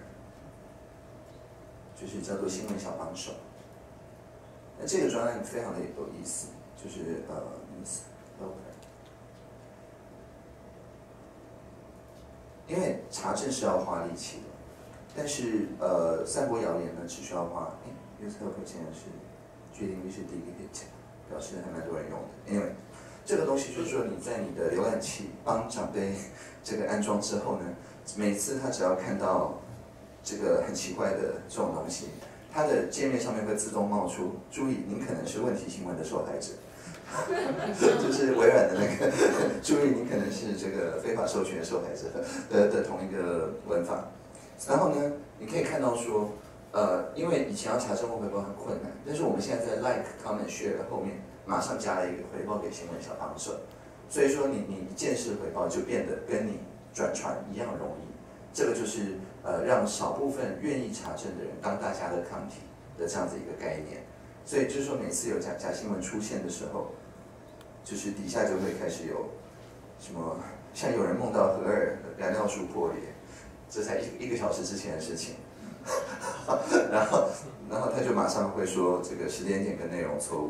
就是叫做新闻小帮手。那这个专案非常的有意思，就是呃 News Helper， 因为查证是要花力气的，但是呃散播谣言呢只需要花，哎 News Helper 竟然是居林毕是第一个 hit， 表示还蛮多人用的。因为这个东西就是说，你在你的浏览器帮长辈这个安装之后呢，每次他只要看到这个很奇怪的这种东西，它的界面上面会自动冒出，注意，您可能是问题新闻的受害者，就是微软的那个，注意，您可能是这个非法授权受害者的的同一个文法。然后呢，你可以看到说，呃，因为以前要查证或回报很困难，但是我们现在在 like、comment、share 后面马上加了一个回报给新闻小帮手，所以说你你一件事回报就变得跟你转传一样容易。这个就是呃让少部分愿意查证的人当大家的抗体的这样子一个概念。所以就是说每次有假假新闻出现的时候，就是底下就会开始有什么，像有人梦到核二燃料树破裂，这才一一个小时之前的事情。然后，然后他就马上会说这个时间点跟内容错误，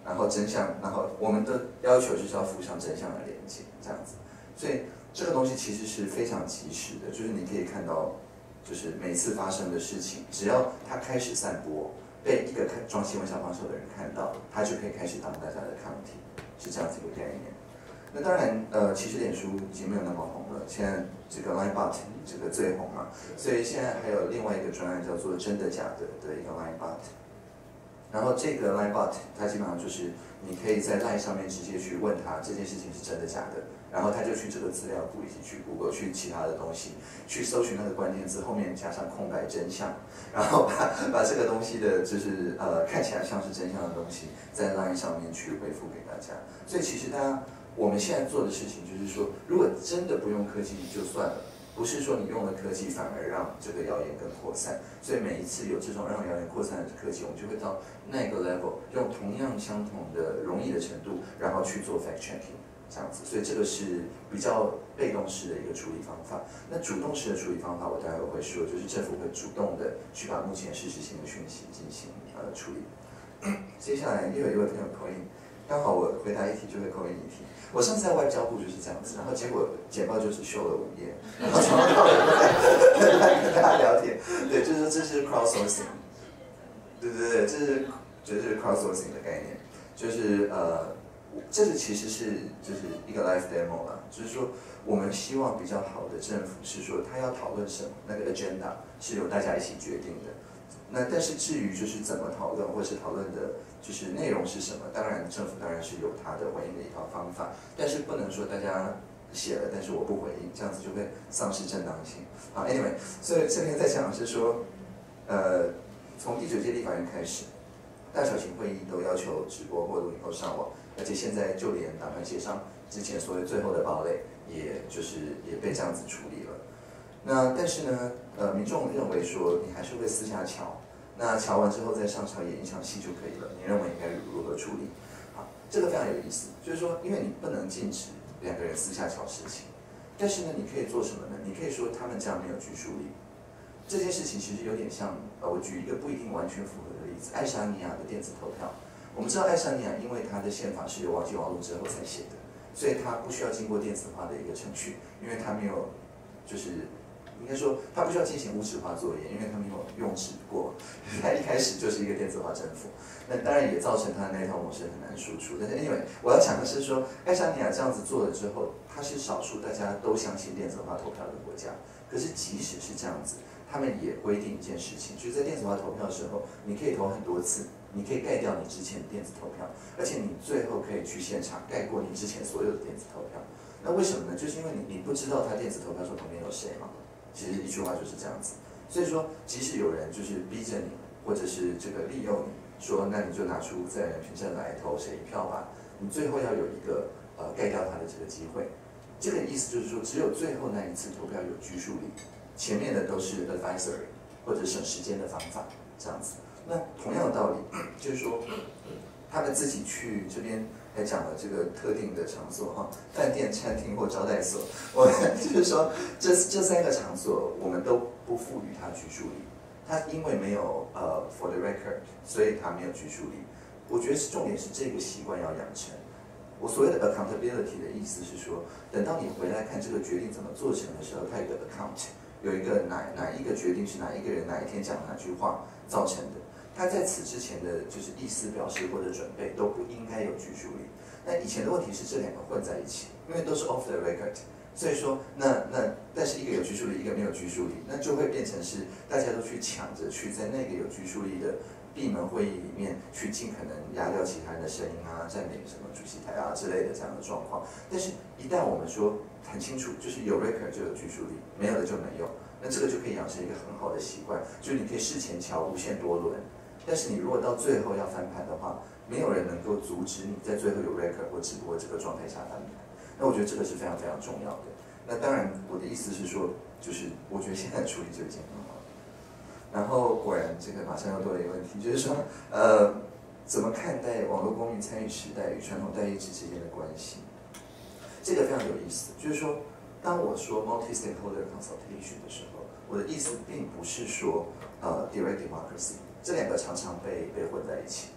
然后真相，然后我们的要求就是要附上真相的连接，这样子。所以这个东西其实是非常及时的，就是你可以看到，就是每次发生的事情，只要它开始散播，被一个看装新闻小帮手的人看到，他就可以开始当大家的抗体，是这样子一个概念。那当然，呃，其实脸书已经没有那么红了，现在这个 LINEBot 这个最红嘛，所以现在还有另外一个专案叫做真的假的的一个 LINEBot。然后这个 LINEBot 它基本上就是你可以在 Line 上面直接去问他这件事情是真的假的，然后他就去这个资料库以及去 Google 去其他的东西去搜寻那个关键字，后面加上空白真相，然后把把这个东西的就是呃看起来像是真相的东西在 Line 上面去回复给大家。所以其实大家我们现在做的事情就是说，如果真的不用科技就算了。不是说你用了科技反而让这个谣言更扩散，所以每一次有这种让谣言扩散的科技，我们就会到那个 level， 用同样相同的容易的程度，然后去做 fact checking 这样子。所以这个是比较被动式的一个处理方法。那主动式的处理方法，我待会会说，就是政府会主动的去把目前事实性的讯息进行呃处理。接下来又有一位朋友口音，刚好我回答一题就会口音一题。我上次在外交部就是这样子，然后结果简报就只秀了五页，然后从头到尾都在跟大家聊天。对，就是说这是 crowdsourcing， 对对对，这是这是 crowdsourcing 的概念，就是呃，这个其实是就是一个 live demo 啦，就是说我们希望比较好的政府是说他要讨论什么，那个 agenda 是由大家一起决定的。那但是至于就是怎么讨论，或是讨论的就是内容是什么，当然政府当然是有它的回应的一套方法，但是不能说大家写了，但是我不回应，这样子就会丧失正当性。好 ，anyway， 所以这边在讲的是说，呃，从第九届立法院开始，大小型会议都要求直播或录影后上网，而且现在就连党团协商之前所谓最后的堡垒，也就是也被这样子处理了。那但是呢，呃，民众认为说你还是会私下瞧，那瞧完之后再上朝演一场戏就可以了。你认为应该如何处理？好，这个非常有意思，就是说，因为你不能禁止两个人私下瞧事情，但是呢，你可以做什么呢？你可以说他们这样没有拘束力。这件事情其实有点像，呃，我举一个不一定完全符合的例子，爱沙尼亚的电子投票。我们知道爱沙尼亚因为它的宪法是由网际网络之后才写的，所以它不需要经过电子化的一个程序，因为它没有，就是。应该说，它不需要进行无纸化作业，因为它没有用纸过，它一开始就是一个电子化政府。那当然也造成它的那套模式很难输出。但是 anyway， 我要讲的是说，爱沙尼亚这样子做了之后，它是少数大家都相信电子化投票的国家。可是即使是这样子，他们也规定一件事情，就是在电子化投票的时候，你可以投很多次，你可以盖掉你之前的电子投票，而且你最后可以去现场盖过你之前所有的电子投票。那为什么呢？就是因为你你不知道他电子投票说旁边有谁嘛。其实一句话就是这样子，所以说，即使有人就是逼着你，或者是这个利诱你，说那你就拿出在人凭证来投谁一票吧，你最后要有一个呃盖掉他的这个机会。这个意思就是说，只有最后那一次投票有拘束力，前面的都是 advisory 或者省时间的方法这样子。那同样的道理，就是说，他们自己去这边。还讲了这个特定的场所哈，饭店、餐厅或招待所，我就是说这这三个场所我们都不赋予它拘束力，它因为没有呃 for the record， 所以它没有拘束力。我觉得是重点是这个习惯要养成。我所谓的 accountability 的意思是说，等到你回来看这个决定怎么做成的时候，它有一个 account， 有一个哪哪一个决定是哪一个人哪一天讲哪句话造成的。他在此之前的就是意思表示或者准备都不应该有拘束力。那以前的问题是这两个混在一起，因为都是 off the record， 所以说那那但是一个有拘束力，一个没有拘束力，那就会变成是大家都去抢着去在那个有拘束力的闭门会议里面去尽可能压掉其他人的声音啊，占领什么主席台啊之类的这样的状况。但是，一旦我们说很清楚，就是有 record 就有拘束力，没有的就没有，那这个就可以养成一个很好的习惯，就是你可以事前瞧无限多轮。但是你如果到最后要翻盘的话，没有人能够阻止你在最后有 record 或直播这个状态下翻盘。那我觉得这个是非常非常重要的。那当然，我的意思是说，就是我觉得现在处理就已经很好了。然后果然，这个马上又多了一个问题，就是说，呃，怎么看待网络公民参与时代与传统代议制之间的关系？这个非常有意思，就是说，当我说 multi-stakeholder consultation 的时候，我的意思并不是说呃 direct democracy。这两个常常被被混在一起，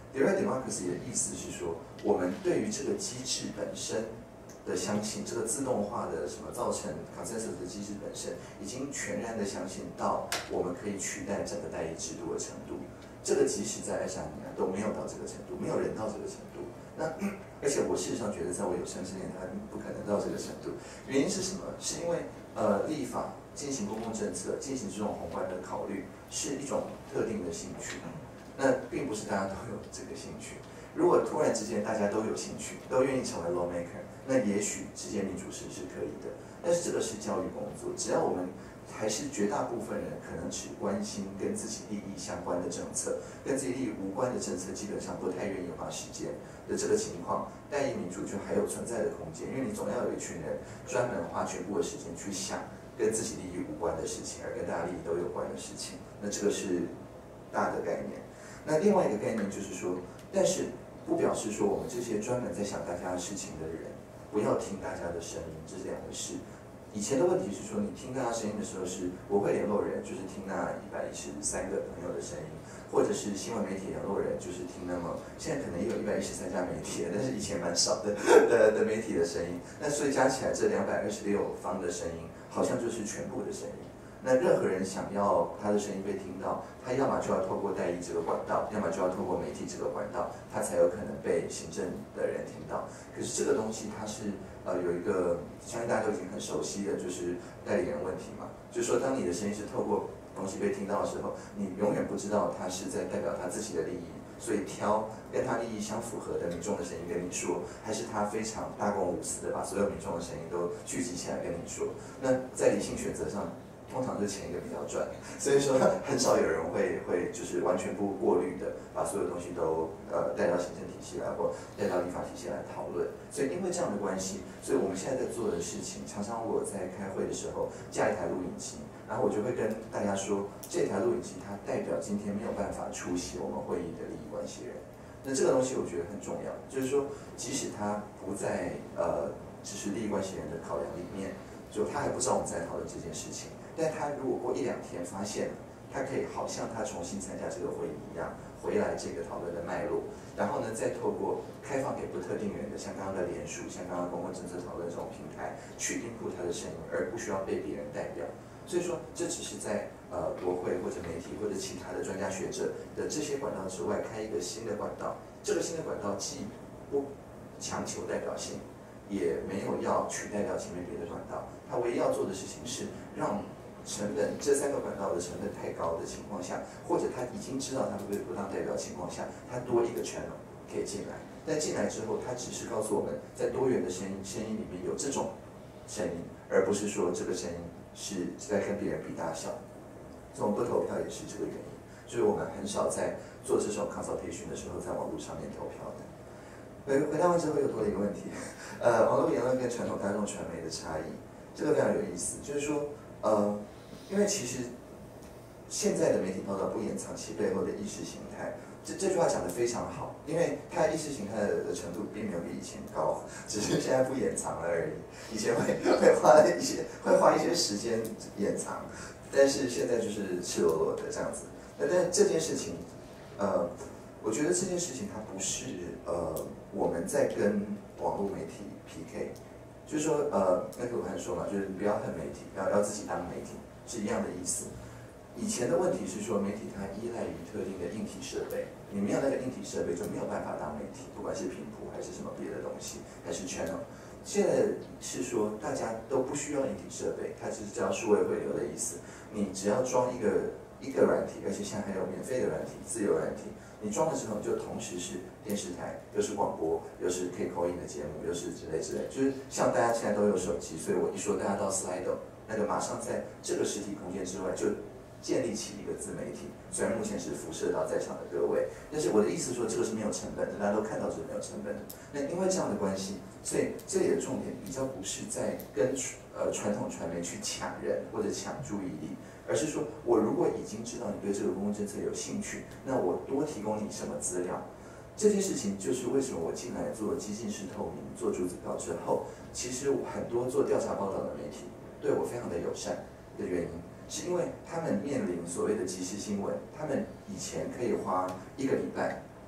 Direct democracy 的意思是说，我们对于这个机制本身的相信，这个自动化的什么造成 consensus 的机制本身，已经全然的相信到我们可以取代整个代议制度的程度。这个即使在爱沙尼亚都没有到这个程度，没有人到这个程度。那而且我事实上觉得，在我有生之年，他不可能到这个程度。原因是什么？是因为呃，立法进行公共政策，进行这种宏观的考虑，是一种特定的兴趣。那并不是大家都有这个兴趣。如果突然之间大家都有兴趣，都愿意成为 lawmaker， 那也许直接民主是是可以的。但是这个是教育工作，只要我们还是绝大部分人可能只关心跟自己利益相关的政策，跟自己利益无关的政策，基本上不太愿意花时间的这个情况，代议民主就还有存在的空间，因为你总要有一群人专门花全部的时间去想跟自己利益无关的事情，而跟大家利益都有关的事情。那这个是大的概念。那另外一个概念就是说，但是不表示说我们这些专门在想大家的事情的人，不要听大家的声音，这是两回事。以前的问题是说，你听大家声音的时候是国会联络人，就是听那一百一十三个朋友的声音，或者是新闻媒体联络人，就是听那么现在可能也有一百一十三家媒体，但是以前蛮少的的的媒体的声音。那所以加起来这两百二十六方的声音，好像就是全部的声音。那任何人想要他的声音被听到，他要么就要透过代议这个管道，要么就要透过媒体这个管道，他才有可能被行政的人听到。可是这个东西它是呃有一个，相信大家都已经很熟悉的，就是代理人问题嘛。就是说，当你的声音是透过东西被听到的时候，你永远不知道他是在代表他自己的利益，所以挑跟他利益相符合的民众的声音跟你说，还是他非常大公无私的把所有民众的声音都聚集起来跟你说。那在理性选择上，通常是前一个比较赚，所以说很少有人会会就是完全不过滤的把所有东西都呃带到行政体系来或带到立法体系来讨论。所以因为这样的关系，所以我们现在在做的事情，常常我在开会的时候架一台录影机，然后我就会跟大家说，这台录影机它代表今天没有办法出席我们会议的利益关系人。那这个东西我觉得很重要，就是说即使它不在呃只是利益关系人的考量里面，就他还不知道我们在讨论这件事情。但他如果过一两天发现，他可以好像他重新参加这个会议一样，回来这个讨论的脉络，然后呢，再透过开放给不特定人的，像刚刚的联署，像刚刚公共政策讨论这种平台，去input他的声音，而不需要被别人代表。所以说，这只是在呃国会或者媒体或者其他的专家学者的这些管道之外，开一个新的管道。这个新的管道既不强求代表性，也没有要取代掉前面别的管道，它唯一要做的事情是让成本这三个管道的成本太高的情况下，或者他已经知道他会不会不当代表情况下，他多一个 channel 可以进来。但进来之后，他只是告诉我们在多元的声音声音里面有这种声音，而不是说这个声音是在跟别人比大小。这种不投票也是这个原因，所以我们很少在做这种 consultation 的时候在网络上面投票的。回回答完之后又多了一个问题，呃，网络言论跟传统大众传媒的差异，这个非常有意思，就是说，呃。因为其实现在的媒体报道不掩藏其背后的意识形态，这这句话讲得非常好，因为它意识形态的程度并没有比以前高，只是现在不掩藏了而已。以前会会花一些会花一些时间掩藏，但是现在就是赤裸裸的这样子。那但是这件事情，呃，我觉得这件事情它不是呃我们在跟网络媒体 P K， 就是说呃那个我还说嘛，就是不要恨媒体，要要自己当媒体。是一样的意思。以前的问题是说，媒体它依赖于特定的硬体设备，你没有那个硬体设备就没有办法当媒体，不管是频谱还是什么别的东西，还是 channel。现在是说大家都不需要硬体设备，它只是叫数位汇流的意思。你只要装一个一个软体，而且现在还有免费的软体、自由软体，你装了之后就同时是电视台，又是广播，又是可以 call in 的节目，又是之类之类。就是像大家现在都有手机，所以我一说大家到 Slido。那个马上在这个实体空间之外就建立起一个自媒体，虽然目前是辐射到在场的各位，但是我的意思说这个是没有成本的，大家都看到这是没有成本的。那因为这样的关系，所以这里的重点比较不是在跟呃传统传媒去抢人或者抢注意力，而是说我如果已经知道你对这个公共政策有兴趣，那我多提供你什么资料。这件事情就是为什么我进来做激进式透明、做朱子票之后，其实很多做调查报道的媒体对我非常的友善的原因，是因为他们面临所谓的即时新闻，他们以前可以花一个礼拜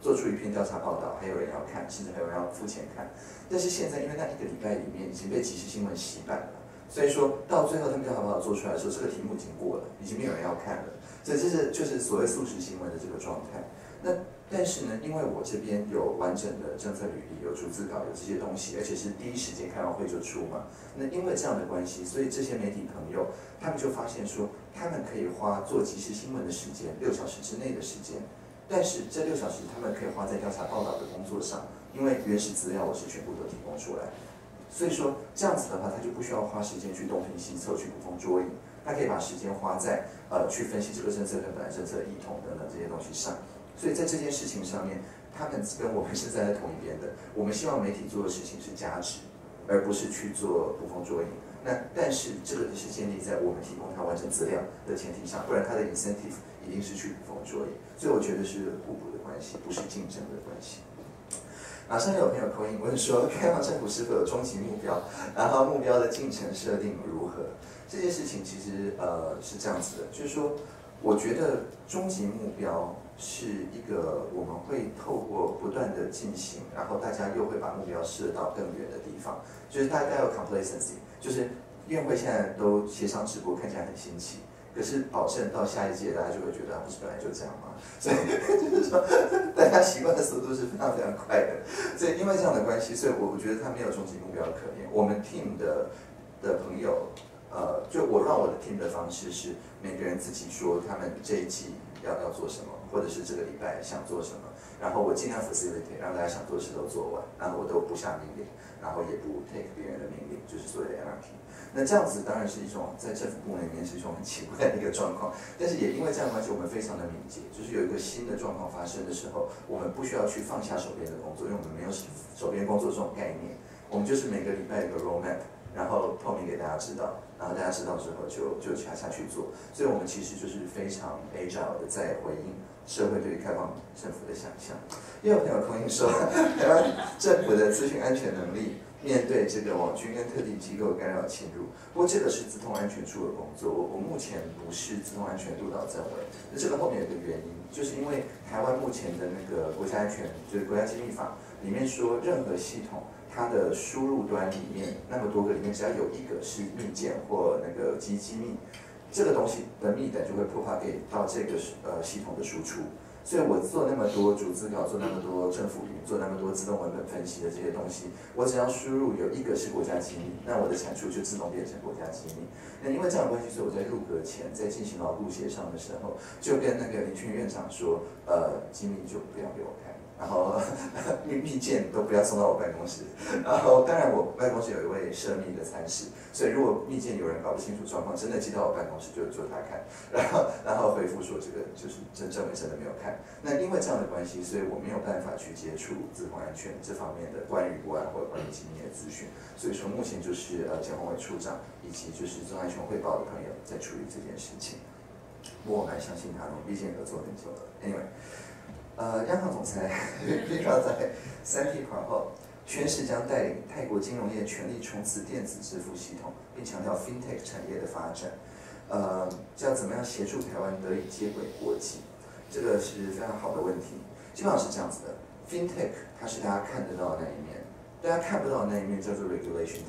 做出一篇调查报道，还有人要看，甚至还有人要付钱看。但是现在因为那一个礼拜里面已经被即时新闻洗版了，所以说到最后他们调查报道做出来的时候，这个题目已经过了，已经没有人要看了。所以这是就是所谓速食新闻的这个状态。那但是呢，因为我这边有完整的政策履历，有逐字稿，有这些东西，而且是第一时间开完会就出嘛。那因为这样的关系，所以这些媒体朋友他们就发现说，他们可以花做即时新闻的时间，六小时之内的时间，但是这六小时他们可以花在调查报道的工作上，因为原始资料我是全部都提供出来。所以说这样子的话，他就不需要花时间去东拼西凑，去捕风捉影，他可以把时间花在呃去分析这个政策跟本来政策的异同等等这些东西上。所以在这件事情上面，他们跟我们是站在同一边的。我们希望媒体做的事情是价值，而不是去做捕风捉影。那但是这个是建立在我们提供他完整资料的前提上，不然他的 incentive 一定是去捕风捉影。所以我觉得是互补的关系，不是竞争的关系。马上有朋友口音问说，开放政府是否有终极目标？然后目标的进程设定如何？这件事情其实呃是这样子的，就是说，我觉得终极目标是一个我们会透过不断的进行，然后大家又会把目标设到更远的地方，就是大家有 complacency， 就是院会现在都协商直播，看起来很新奇。可是保证到下一届，大家就会觉得不是本来就这样吗？所以就是说，大家习惯的速度是非常非常快的。所以因为这样的关系，所以我我觉得他没有终极目标可言。我们 team 的的朋友，呃，就我让我的 team 的方式是每个人自己说他们这一季要要做什么，或者是这个礼拜想做什么，然后我尽量 facilitate 让大家想做的事都做完，然后我都不下命令，然后也不 take 别人的命令，就是所谓的 M R P。那这样子当然是一种在政府部门里面是一种很奇怪的一个状况，但是也因为这样的关系，我们非常的敏捷，就是有一个新的状况发生的时候，我们不需要去放下手边的工作，因为我们没有手边工作这种概念，我们就是每个礼拜有个 roadmap， 然后透明给大家知道，然后大家知道之后就就下下去做，所以我们其实就是非常 agile 的在回应社会对于开放政府的想象。也有朋友口音说，台湾政府的资讯安全能力面对这个网军跟特定机构干扰侵入，不过这个是资通安全处的工作，我我目前不是资通安全督导政委，那这个后面有个原因，就是因为台湾目前的那个国家安全就是国家机密法里面说，任何系统它的输入端里面那么多个里面，只要有一个是密件或那个机机密，这个东西的密等就会破坏给到这个呃系统的输出。所以我做那么多逐字稿，做那么多政府云，做那么多自动文本分析的这些东西，我只要输入有一个是国家机密，那我的产出就自动变成国家机密。那因为这样的关系，所以我在入阁前，在进行牢固协商的时候，就跟那个林群院长说，呃，机密就不要给我看，然后密密件都不要送到我办公室。然后当然我办公室有一位涉密的参事，所以如果密件有人搞不清楚状况，真的寄到我办公室就就他看，然后然后回复说这个就是真政委真的没有看。那因为这样的关系，所以我没有办法去接触资通安全这方面的关于国安或者关于机密的资讯，所以说目前就是呃检宏伟处长以及就是资通安全汇报的朋友在处理这件事情。不过我蛮相信他们，毕竟合作很久了。Anyway， 呃，央行总裁李少在三 T 款后宣誓将带领泰国金融业全力冲刺电子支付系统，并强调 FinTech 产业的发展，呃，要怎么样协助台湾得以接轨国际？这个是非常好的问题，基本上是这样子的 ，FinTech 它是大家看得到的那一面，大家看不到的那一面叫做 Regulation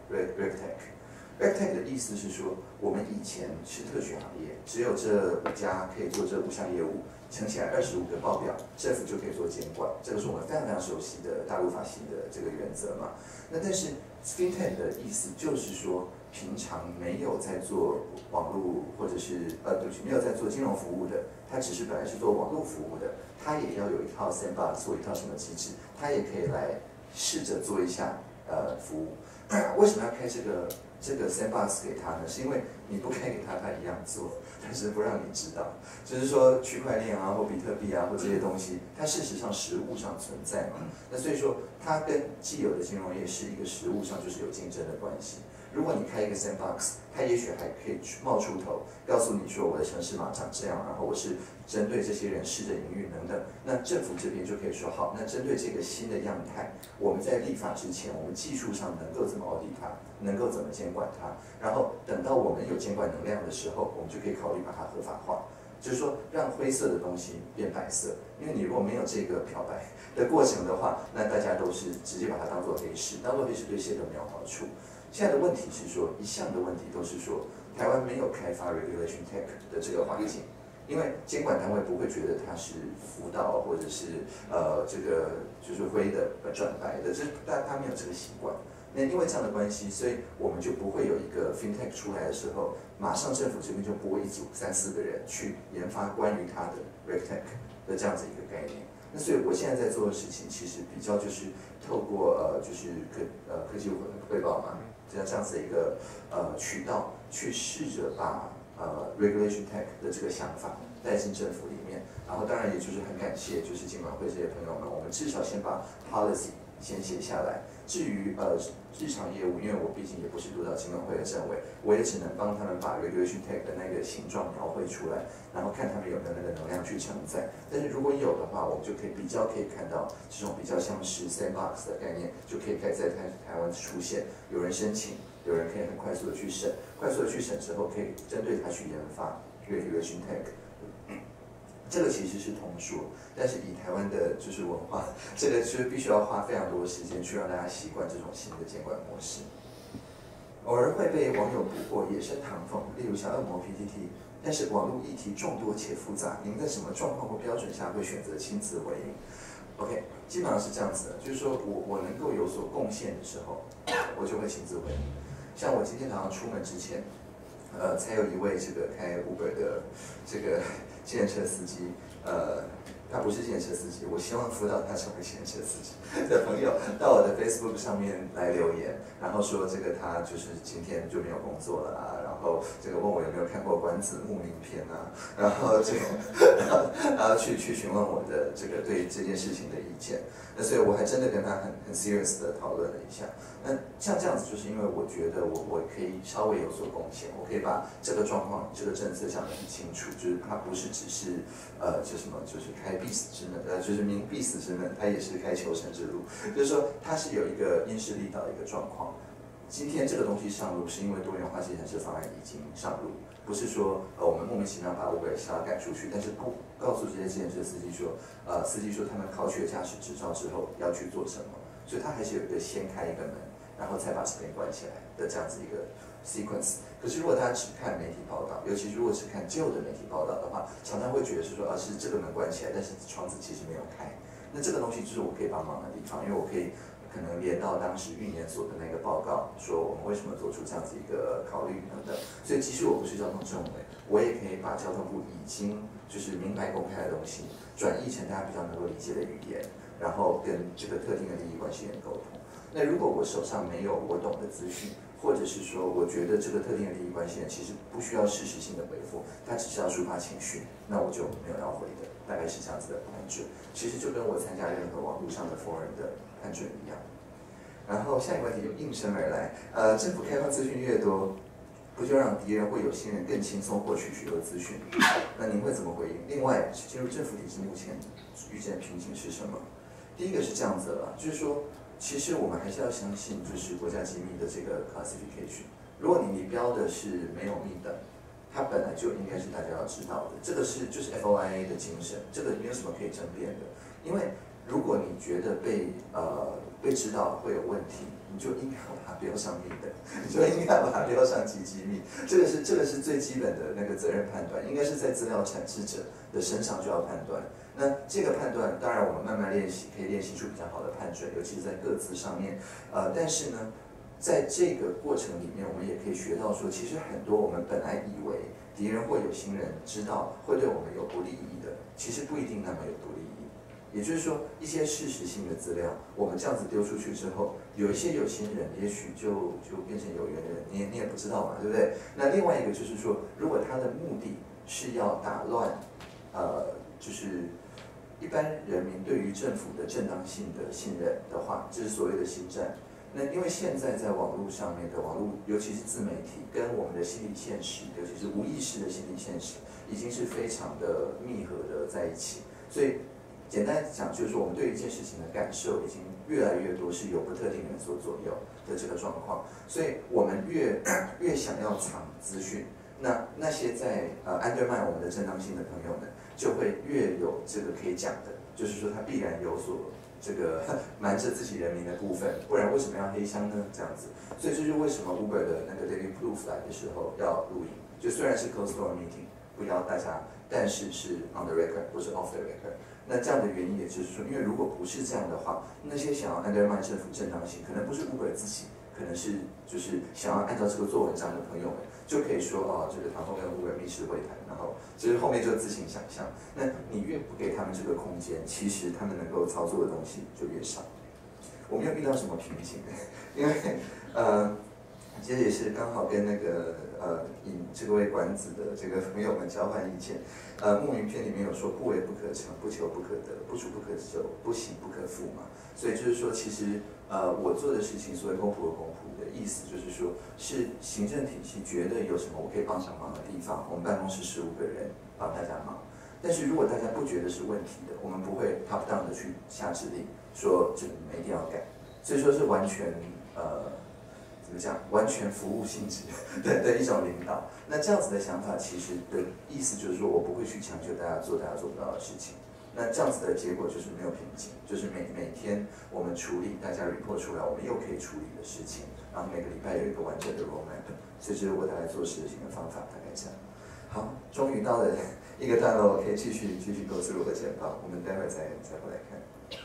Tech，Reg，Regtech。Regtech 的意思是说，我们以前是特许行业，只有这五家可以做这五项业务，乘起来二十五个报表，政府就可以做监管，这个是我们非常非常熟悉的大陆法系的这个原则嘛。那但是 FinTech 的意思就是说，平常没有在做网络或者是呃对不起，没有在做金融服务的。它只是本来是做网络服务的，它也要有一套 sandbox 或一套什么机制，它也可以来试着做一下呃服务。为什么要开这个这个 sandbox 给他呢？是因为你不开给他，他一样做，但是不让你知道。就是说区块链啊，或比特币啊，或这些东西，它事实上实物上存在嘛。那所以说，它跟既有的金融业是一个实物上就是有竞争的关系。如果你开一个 sandbox， 它也许还可以冒出头，告诉你说我的城市码长这样，然后我是针对这些人试着营运等等。那政府这边就可以说好，那针对这个新的样态，我们在立法之前，我们技术上能够怎么 audit 它，能够怎么监管它，然后等到我们有监管能量的时候，我们就可以考虑把它合法化。 就是说让灰色的东西变白色。因为你如果没有这个漂白的过程的话，那大家都是直接把它当做黑市，当做黑市对谁都没有好处。现在的问题是说，一向的问题都是说，台湾没有开发 regulation tech 的这个环境。因为监管单位不会觉得它是辅导或者是呃这个就是灰的转白的，这大他没有这个习惯。那因为这样的关系，所以我们就不会有一个 fintech 出来的时候，马上政府这边就拨一组三四个人去研发关于它的 regtech 的这样子一个概念。那所以我现在在做的事情，其实比较就是透过呃就是科呃科技汇报嘛，这样这样子的一个呃渠道，去试着把呃 regulation tech 的这个想法带进政府里面，然后当然也就是很感谢就是金管会这些朋友们，我们至少先把 policy 先写下来。至于呃日常业务，因为我毕竟也不是督导金管会的政委，我也只能帮他们把 regulation tech 的那个形状描绘出来，然后看他们有没有那个能量去承载。但是如果有的话，我们就可以比较可以看到这种比较像是 sandbox 的概念，就可以开始在台台湾出现，有人申请。有人可以很快速的去审，快速的去审之后，可以针对它去研发 regulation tech。这个其实是通说，但是以台湾的就是文化，这个就是必须要花非常多的时间去让大家习惯这种新的监管模式。偶尔会被网友捕获野生唐讽，例如小恶魔 P T T， 但是网络议题众多且复杂，您在什么状况或标准下会选择亲自回应 ？OK， 基本上是这样子的，就是说我我能够有所贡献的时候，我就会亲自回应。像我今天早上出门之前，呃，才有一位这个开 Uber 的这个计程车司机，呃，他不是计程车司机，我希望辅导他成为计程车司机的朋友到我的 Facebook 上面来留言，然后说这个他就是今天就没有工作了啊，然后这个问我有没有看过关子牧民篇啊，然后这个然后去去询问我的这个对这件事情的意见。那所以我还真的跟他很很 serious 的讨论了一下。那像这样子，就是因为我觉得我我可以稍微有所贡献，我可以把这个状况、这个政策讲得很清楚，就是它不是只是呃就什么就是开必死之门，呃就是明必死之门，它也是开求生之路，就是说它是有一个因势利导的一个状况。今天这个东西上路，是因为多元化计程车方案已经上路，不是说呃我们莫名其妙把 Uber 想要赶出去，但是不告诉这些计程车司机说，呃司机说他们考取了驾驶执照之后要去做什么，所以他还是有一个先开一个门，然后才把这边关起来的这样子一个 sequence。可是如果大家只看媒体报道，尤其如果只看旧的媒体报道的话，常常会觉得是说啊是这个门关起来，但是窗子其实没有开。那这个东西就是我可以帮忙的地方，因为我可以可能连到当时运研所的那个报告，说我们为什么做出这样子一个考虑等等。所以即使我不是交通政委，我也可以把交通部已经就是明白公开的东西，转译成大家比较能够理解的语言，然后跟这个特定的利益关系人沟通。那如果我手上没有我懂的资讯，或者是说我觉得这个特定的利益关系人其实不需要事实性的回复，他只是要抒发情绪，那我就没有要回的，大概是这样子的判准。其实就跟我参加任何网络上的 forum 的判准一样。然后下一个问题就应声而来，呃，政府开放资讯越多，不就让敌人或有心人更轻松获取许多资讯？那您会怎么回应？另外，进入政府体制目前遇见瓶颈是什么？第一个是这样子了，就是说，其实我们还是要相信，就是国家机密的这个 classification。如果你你标的是没有密的，它本来就应该是大家要知道的，这个是就是 F O I A 的精神，这个没有什么可以争辩的。因为如果你觉得被呃被知道会有问题，你就应该把它标上密的，你就应该把它标上极机密，这个是这个是最基本的那个责任判断，应该是在资料产制者的身上就要判断。那这个判断，当然我们慢慢练习，可以练习出比较好的判准，尤其是在各自上面。呃，但是呢，在这个过程里面，我们也可以学到说，其实很多我们本来以为敌人或有心人知道会对我们有不利益的，其实不一定那么有不利益。也就是说，一些事实性的资料，我们这样子丢出去之后，有一些有心人，也许就就变成有缘人，你也你也不知道嘛，对不对？那另外一个就是说，如果他的目的是要打乱，呃，就是一般人民对于政府的正当性的信任的话，这是所谓的心战。那因为现在在网络上面的网络，尤其是自媒体，跟我们的心理现实，尤其是无意识的心理现实，已经是非常的密合的在一起。所以简单讲，就是说我们对一件事情的感受，已经越来越多是由不特定人所左右的这个状况。所以我们越越想要藏资讯， 那那些在呃 undermine 我们的正当性的朋友们，就会越有这个可以讲的，就是说他必然有所这个瞒着自己人民的部分，不然为什么要黑箱呢？这样子，所以这就是为什么 Uber 的那个 Daily Proof 来的时候要录音，就虽然是 closed door meeting， 不邀大家，但是是 on the record， 不是 off the record。那这样的原因也就是说，因为如果不是这样的话，那些想要 undermine 政府正当性，可能不是 Uber 自己，可能是就是想要按照这个做文章的朋友们，就可以说哦，这个唐凤跟 Uber 密室会谈，然后其实后面就自行想象。那你越不给他们这个空间，其实他们能够操作的东西就越少。我没有遇到什么瓶颈，因为呃，其实也是刚好跟那个呃引这位馆子的这个朋友们交换意见。呃，牧民篇里面有说不为不可成，不求不可得，不处不可久，不行不可复嘛。所以就是说，其实呃我做的事情，所谓公仆的公仆的意思，就是说是行政体系觉得有什么我可以帮上忙的地方，我们办公室十五个人帮大家忙。但是如果大家不觉得是问题的，我们不会 top down 的去下指令，说这个你们一定要改。所以说是完全呃怎么讲，完全服务性质的的一种领导。那这样子的想法，其实的意思就是说我不会去强求大家做大家做不到的事情。那这样子的结果就是没有瓶颈，就是每每天我们处理大家 report 出来，我们又可以处理的事情，然后每个礼拜有一个完整的 roadmap。所以这是我大概做事情的方法，大概这样。好，终于到了一个段落，我可以继续继续 go through 我的简报，我们待会儿再再回来看。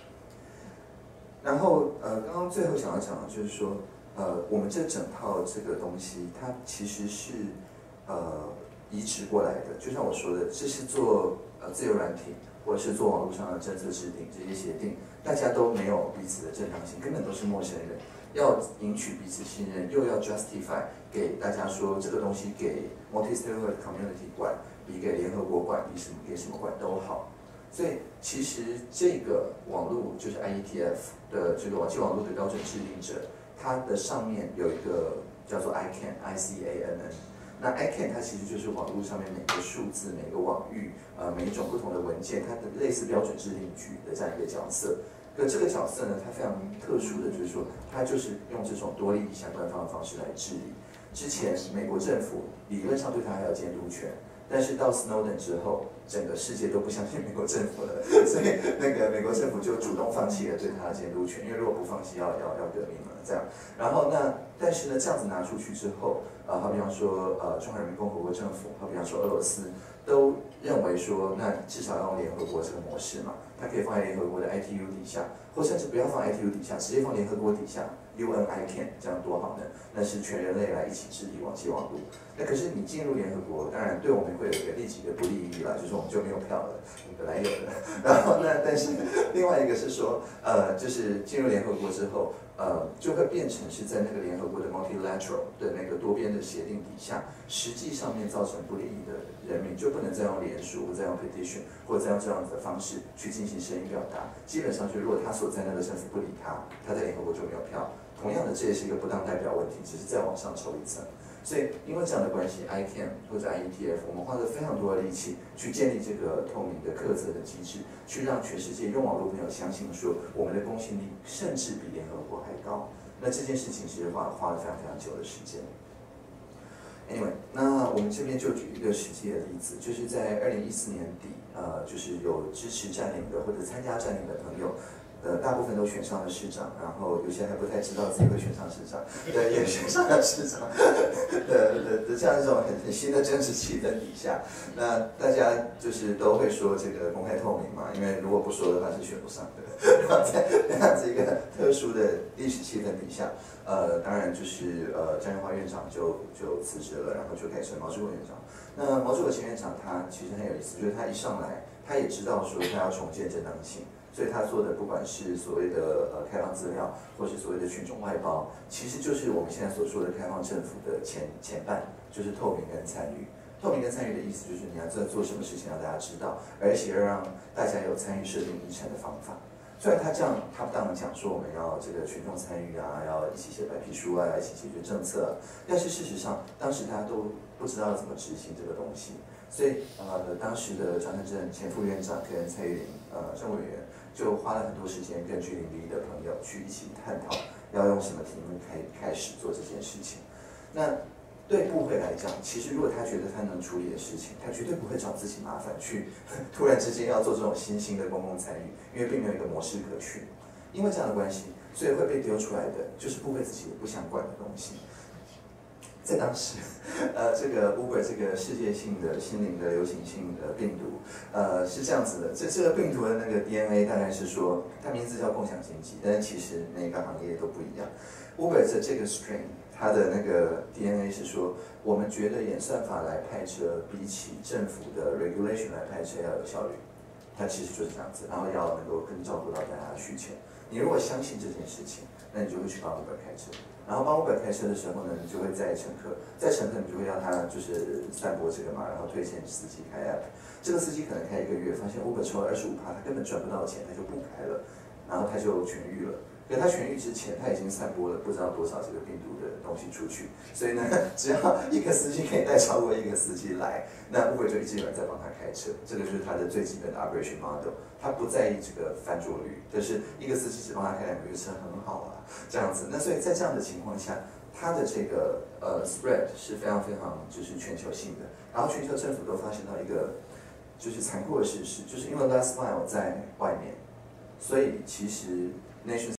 然后呃，刚刚最后想要讲的就是说，呃，我们这整套这个东西，它其实是呃移植过来的。就像我说的，这是做呃自由软体，或者是做网络上的政策制定这些协定，大家都没有彼此的正当性，根本都是陌生人。要赢取彼此信任，又要 justify 给大家说这个东西给 multi-stakeholder community 管，比给联合国管，比什么给什么管都好。所以其实这个网络就是 I E T F 的这个网际网络的标准制定者，它的上面有一个叫做 I C A N，I C A N N。那 I C A N 它其实就是网络上面每个数字、每个网域、呃每一种不同的文件，它的类似标准制定局的这样一个角色。可这个角色呢，它非常特殊的就是说，它就是用这种多利益相关方的方式来治理。之前美国政府理论上对它还有监督权，但是到 Snowden 之后，整个世界都不相信美国政府了，所以那个美国政府就主动放弃了对它的监督权，因为如果不放弃要要要革命了这样。然后那但是呢，这样子拿出去之后，呃，好比方说呃中华人民共和国政府，好比方说俄罗斯，都认为说，那至少要用联合国这个模式嘛，它可以放在联合国的 I T U 底下，或甚至不要放 I T U 底下，直接放联合国底下 U N I C A N， 这样多好呢？那是全人类来一起治理网际网络。那可是你进入联合国，当然对我们会有一个立即的不利益啦，就是我们就没有票了，你本来有的。然后那但是另外一个是说，呃，就是进入联合国之后。呃，就会变成是在那个联合国的 multilateral 的那个多边的协定底下，实际上面造成不利益的人民就不能再用联署，或再用 petition， 或者再用这样子的方式去进行声音表达。基本上，就如果他所在那个政府不理他，他在联合国就没有票。同样的，这也是一个不当代表问题，只是再往上抽一层。所以，因为这样的关系 ，I C A N 或者 I E T F， 我们花了非常多的力气去建立这个透明的客责的机制，去让全世界用网络朋友相信说，我们的公信力甚至比联合国还高。那这件事情其实花花了非常非常久的时间。Anyway， 那我们这边就举一个实际的例子，就是在二零一四年底，呃，就是有支持占领的或者参加占领的朋友。呃，大部分都选上了市长，然后有些还不太知道自己会选上市长，对，也选上了市长的的的这样一种很很新的政治气氛底下，那大家就是都会说这个公开透明嘛，因为如果不说的话是选不上的。然后在这样子一个特殊的历史气氛底下，呃，当然就是呃张荣华院长就就辞职了，然后就改成毛志国院长。那毛志国前院长他其实很有意思，就是他一上来他也知道说他要重建正当性。所以他做的不管是所谓的呃开放资料，或是所谓的群众外包，其实就是我们现在所说的开放政府的前前半，就是透明跟参与。透明跟参与的意思就是你要在做什么事情让大家知道，而且要让大家有参与设定议程的方法。虽然他这样，他当然讲说我们要这个群众参与啊，要一起写白皮书啊，一起解决政策，但是事实上当时大家都不知道怎么执行这个东西，所以呃当时的张善政前副院长跟蔡玉玲呃政委员。就花了很多时间跟居零离的朋友去一起探讨要用什么题目开开始做这件事情。那对部会来讲，其实如果他觉得他能处理的事情，他绝对不会找自己麻烦去突然之间要做这种新兴的公共参与，因为并没有一个模式可循。因为这样的关系，所以会被丢出来的就是部会自己也不想管的东西。在当时，呃，这个 Uber 这个世界性的心灵的流行性的病毒，呃，是这样子的。这这个病毒的那个 D N A 大概是说，它名字叫共享经济，但是其实每个行业都不一样。Uber 的这个 strain， 它的那个 D N A 是说，我们觉得演算法来派车，比起政府的 regulation 来派车要有效率。它其实就是这样子，然后要能够更照顾到大家的需求。你如果相信这件事情，那你就会去帮 Uber 开车。然后帮 Uber 开车的时候呢，你就会载乘客，载乘客你就会让他就是散播这个嘛，然后推荐司机开 app。这个司机可能开一个月，发现 Uber 抽了二十五趴，他根本赚不到钱，他就不开了，然后他就痊愈了。可他痊愈之前，他已经散播了不知道多少这个病毒的东西出去，所以呢，只要一个司机可以带超过一个司机来，那 Uber 就一直有人在帮他开车，这个就是他的最基本的 operation model。他不在意这个翻桌率，就是一个司机只帮他开两个月车很好啊，这样子。那所以在这样的情况下，他的这个呃 spread 是非常非常就是全球性的。然后全球政府都发现到一个就是残酷的事实，就是因为 last mile 在外面，所以其实 nation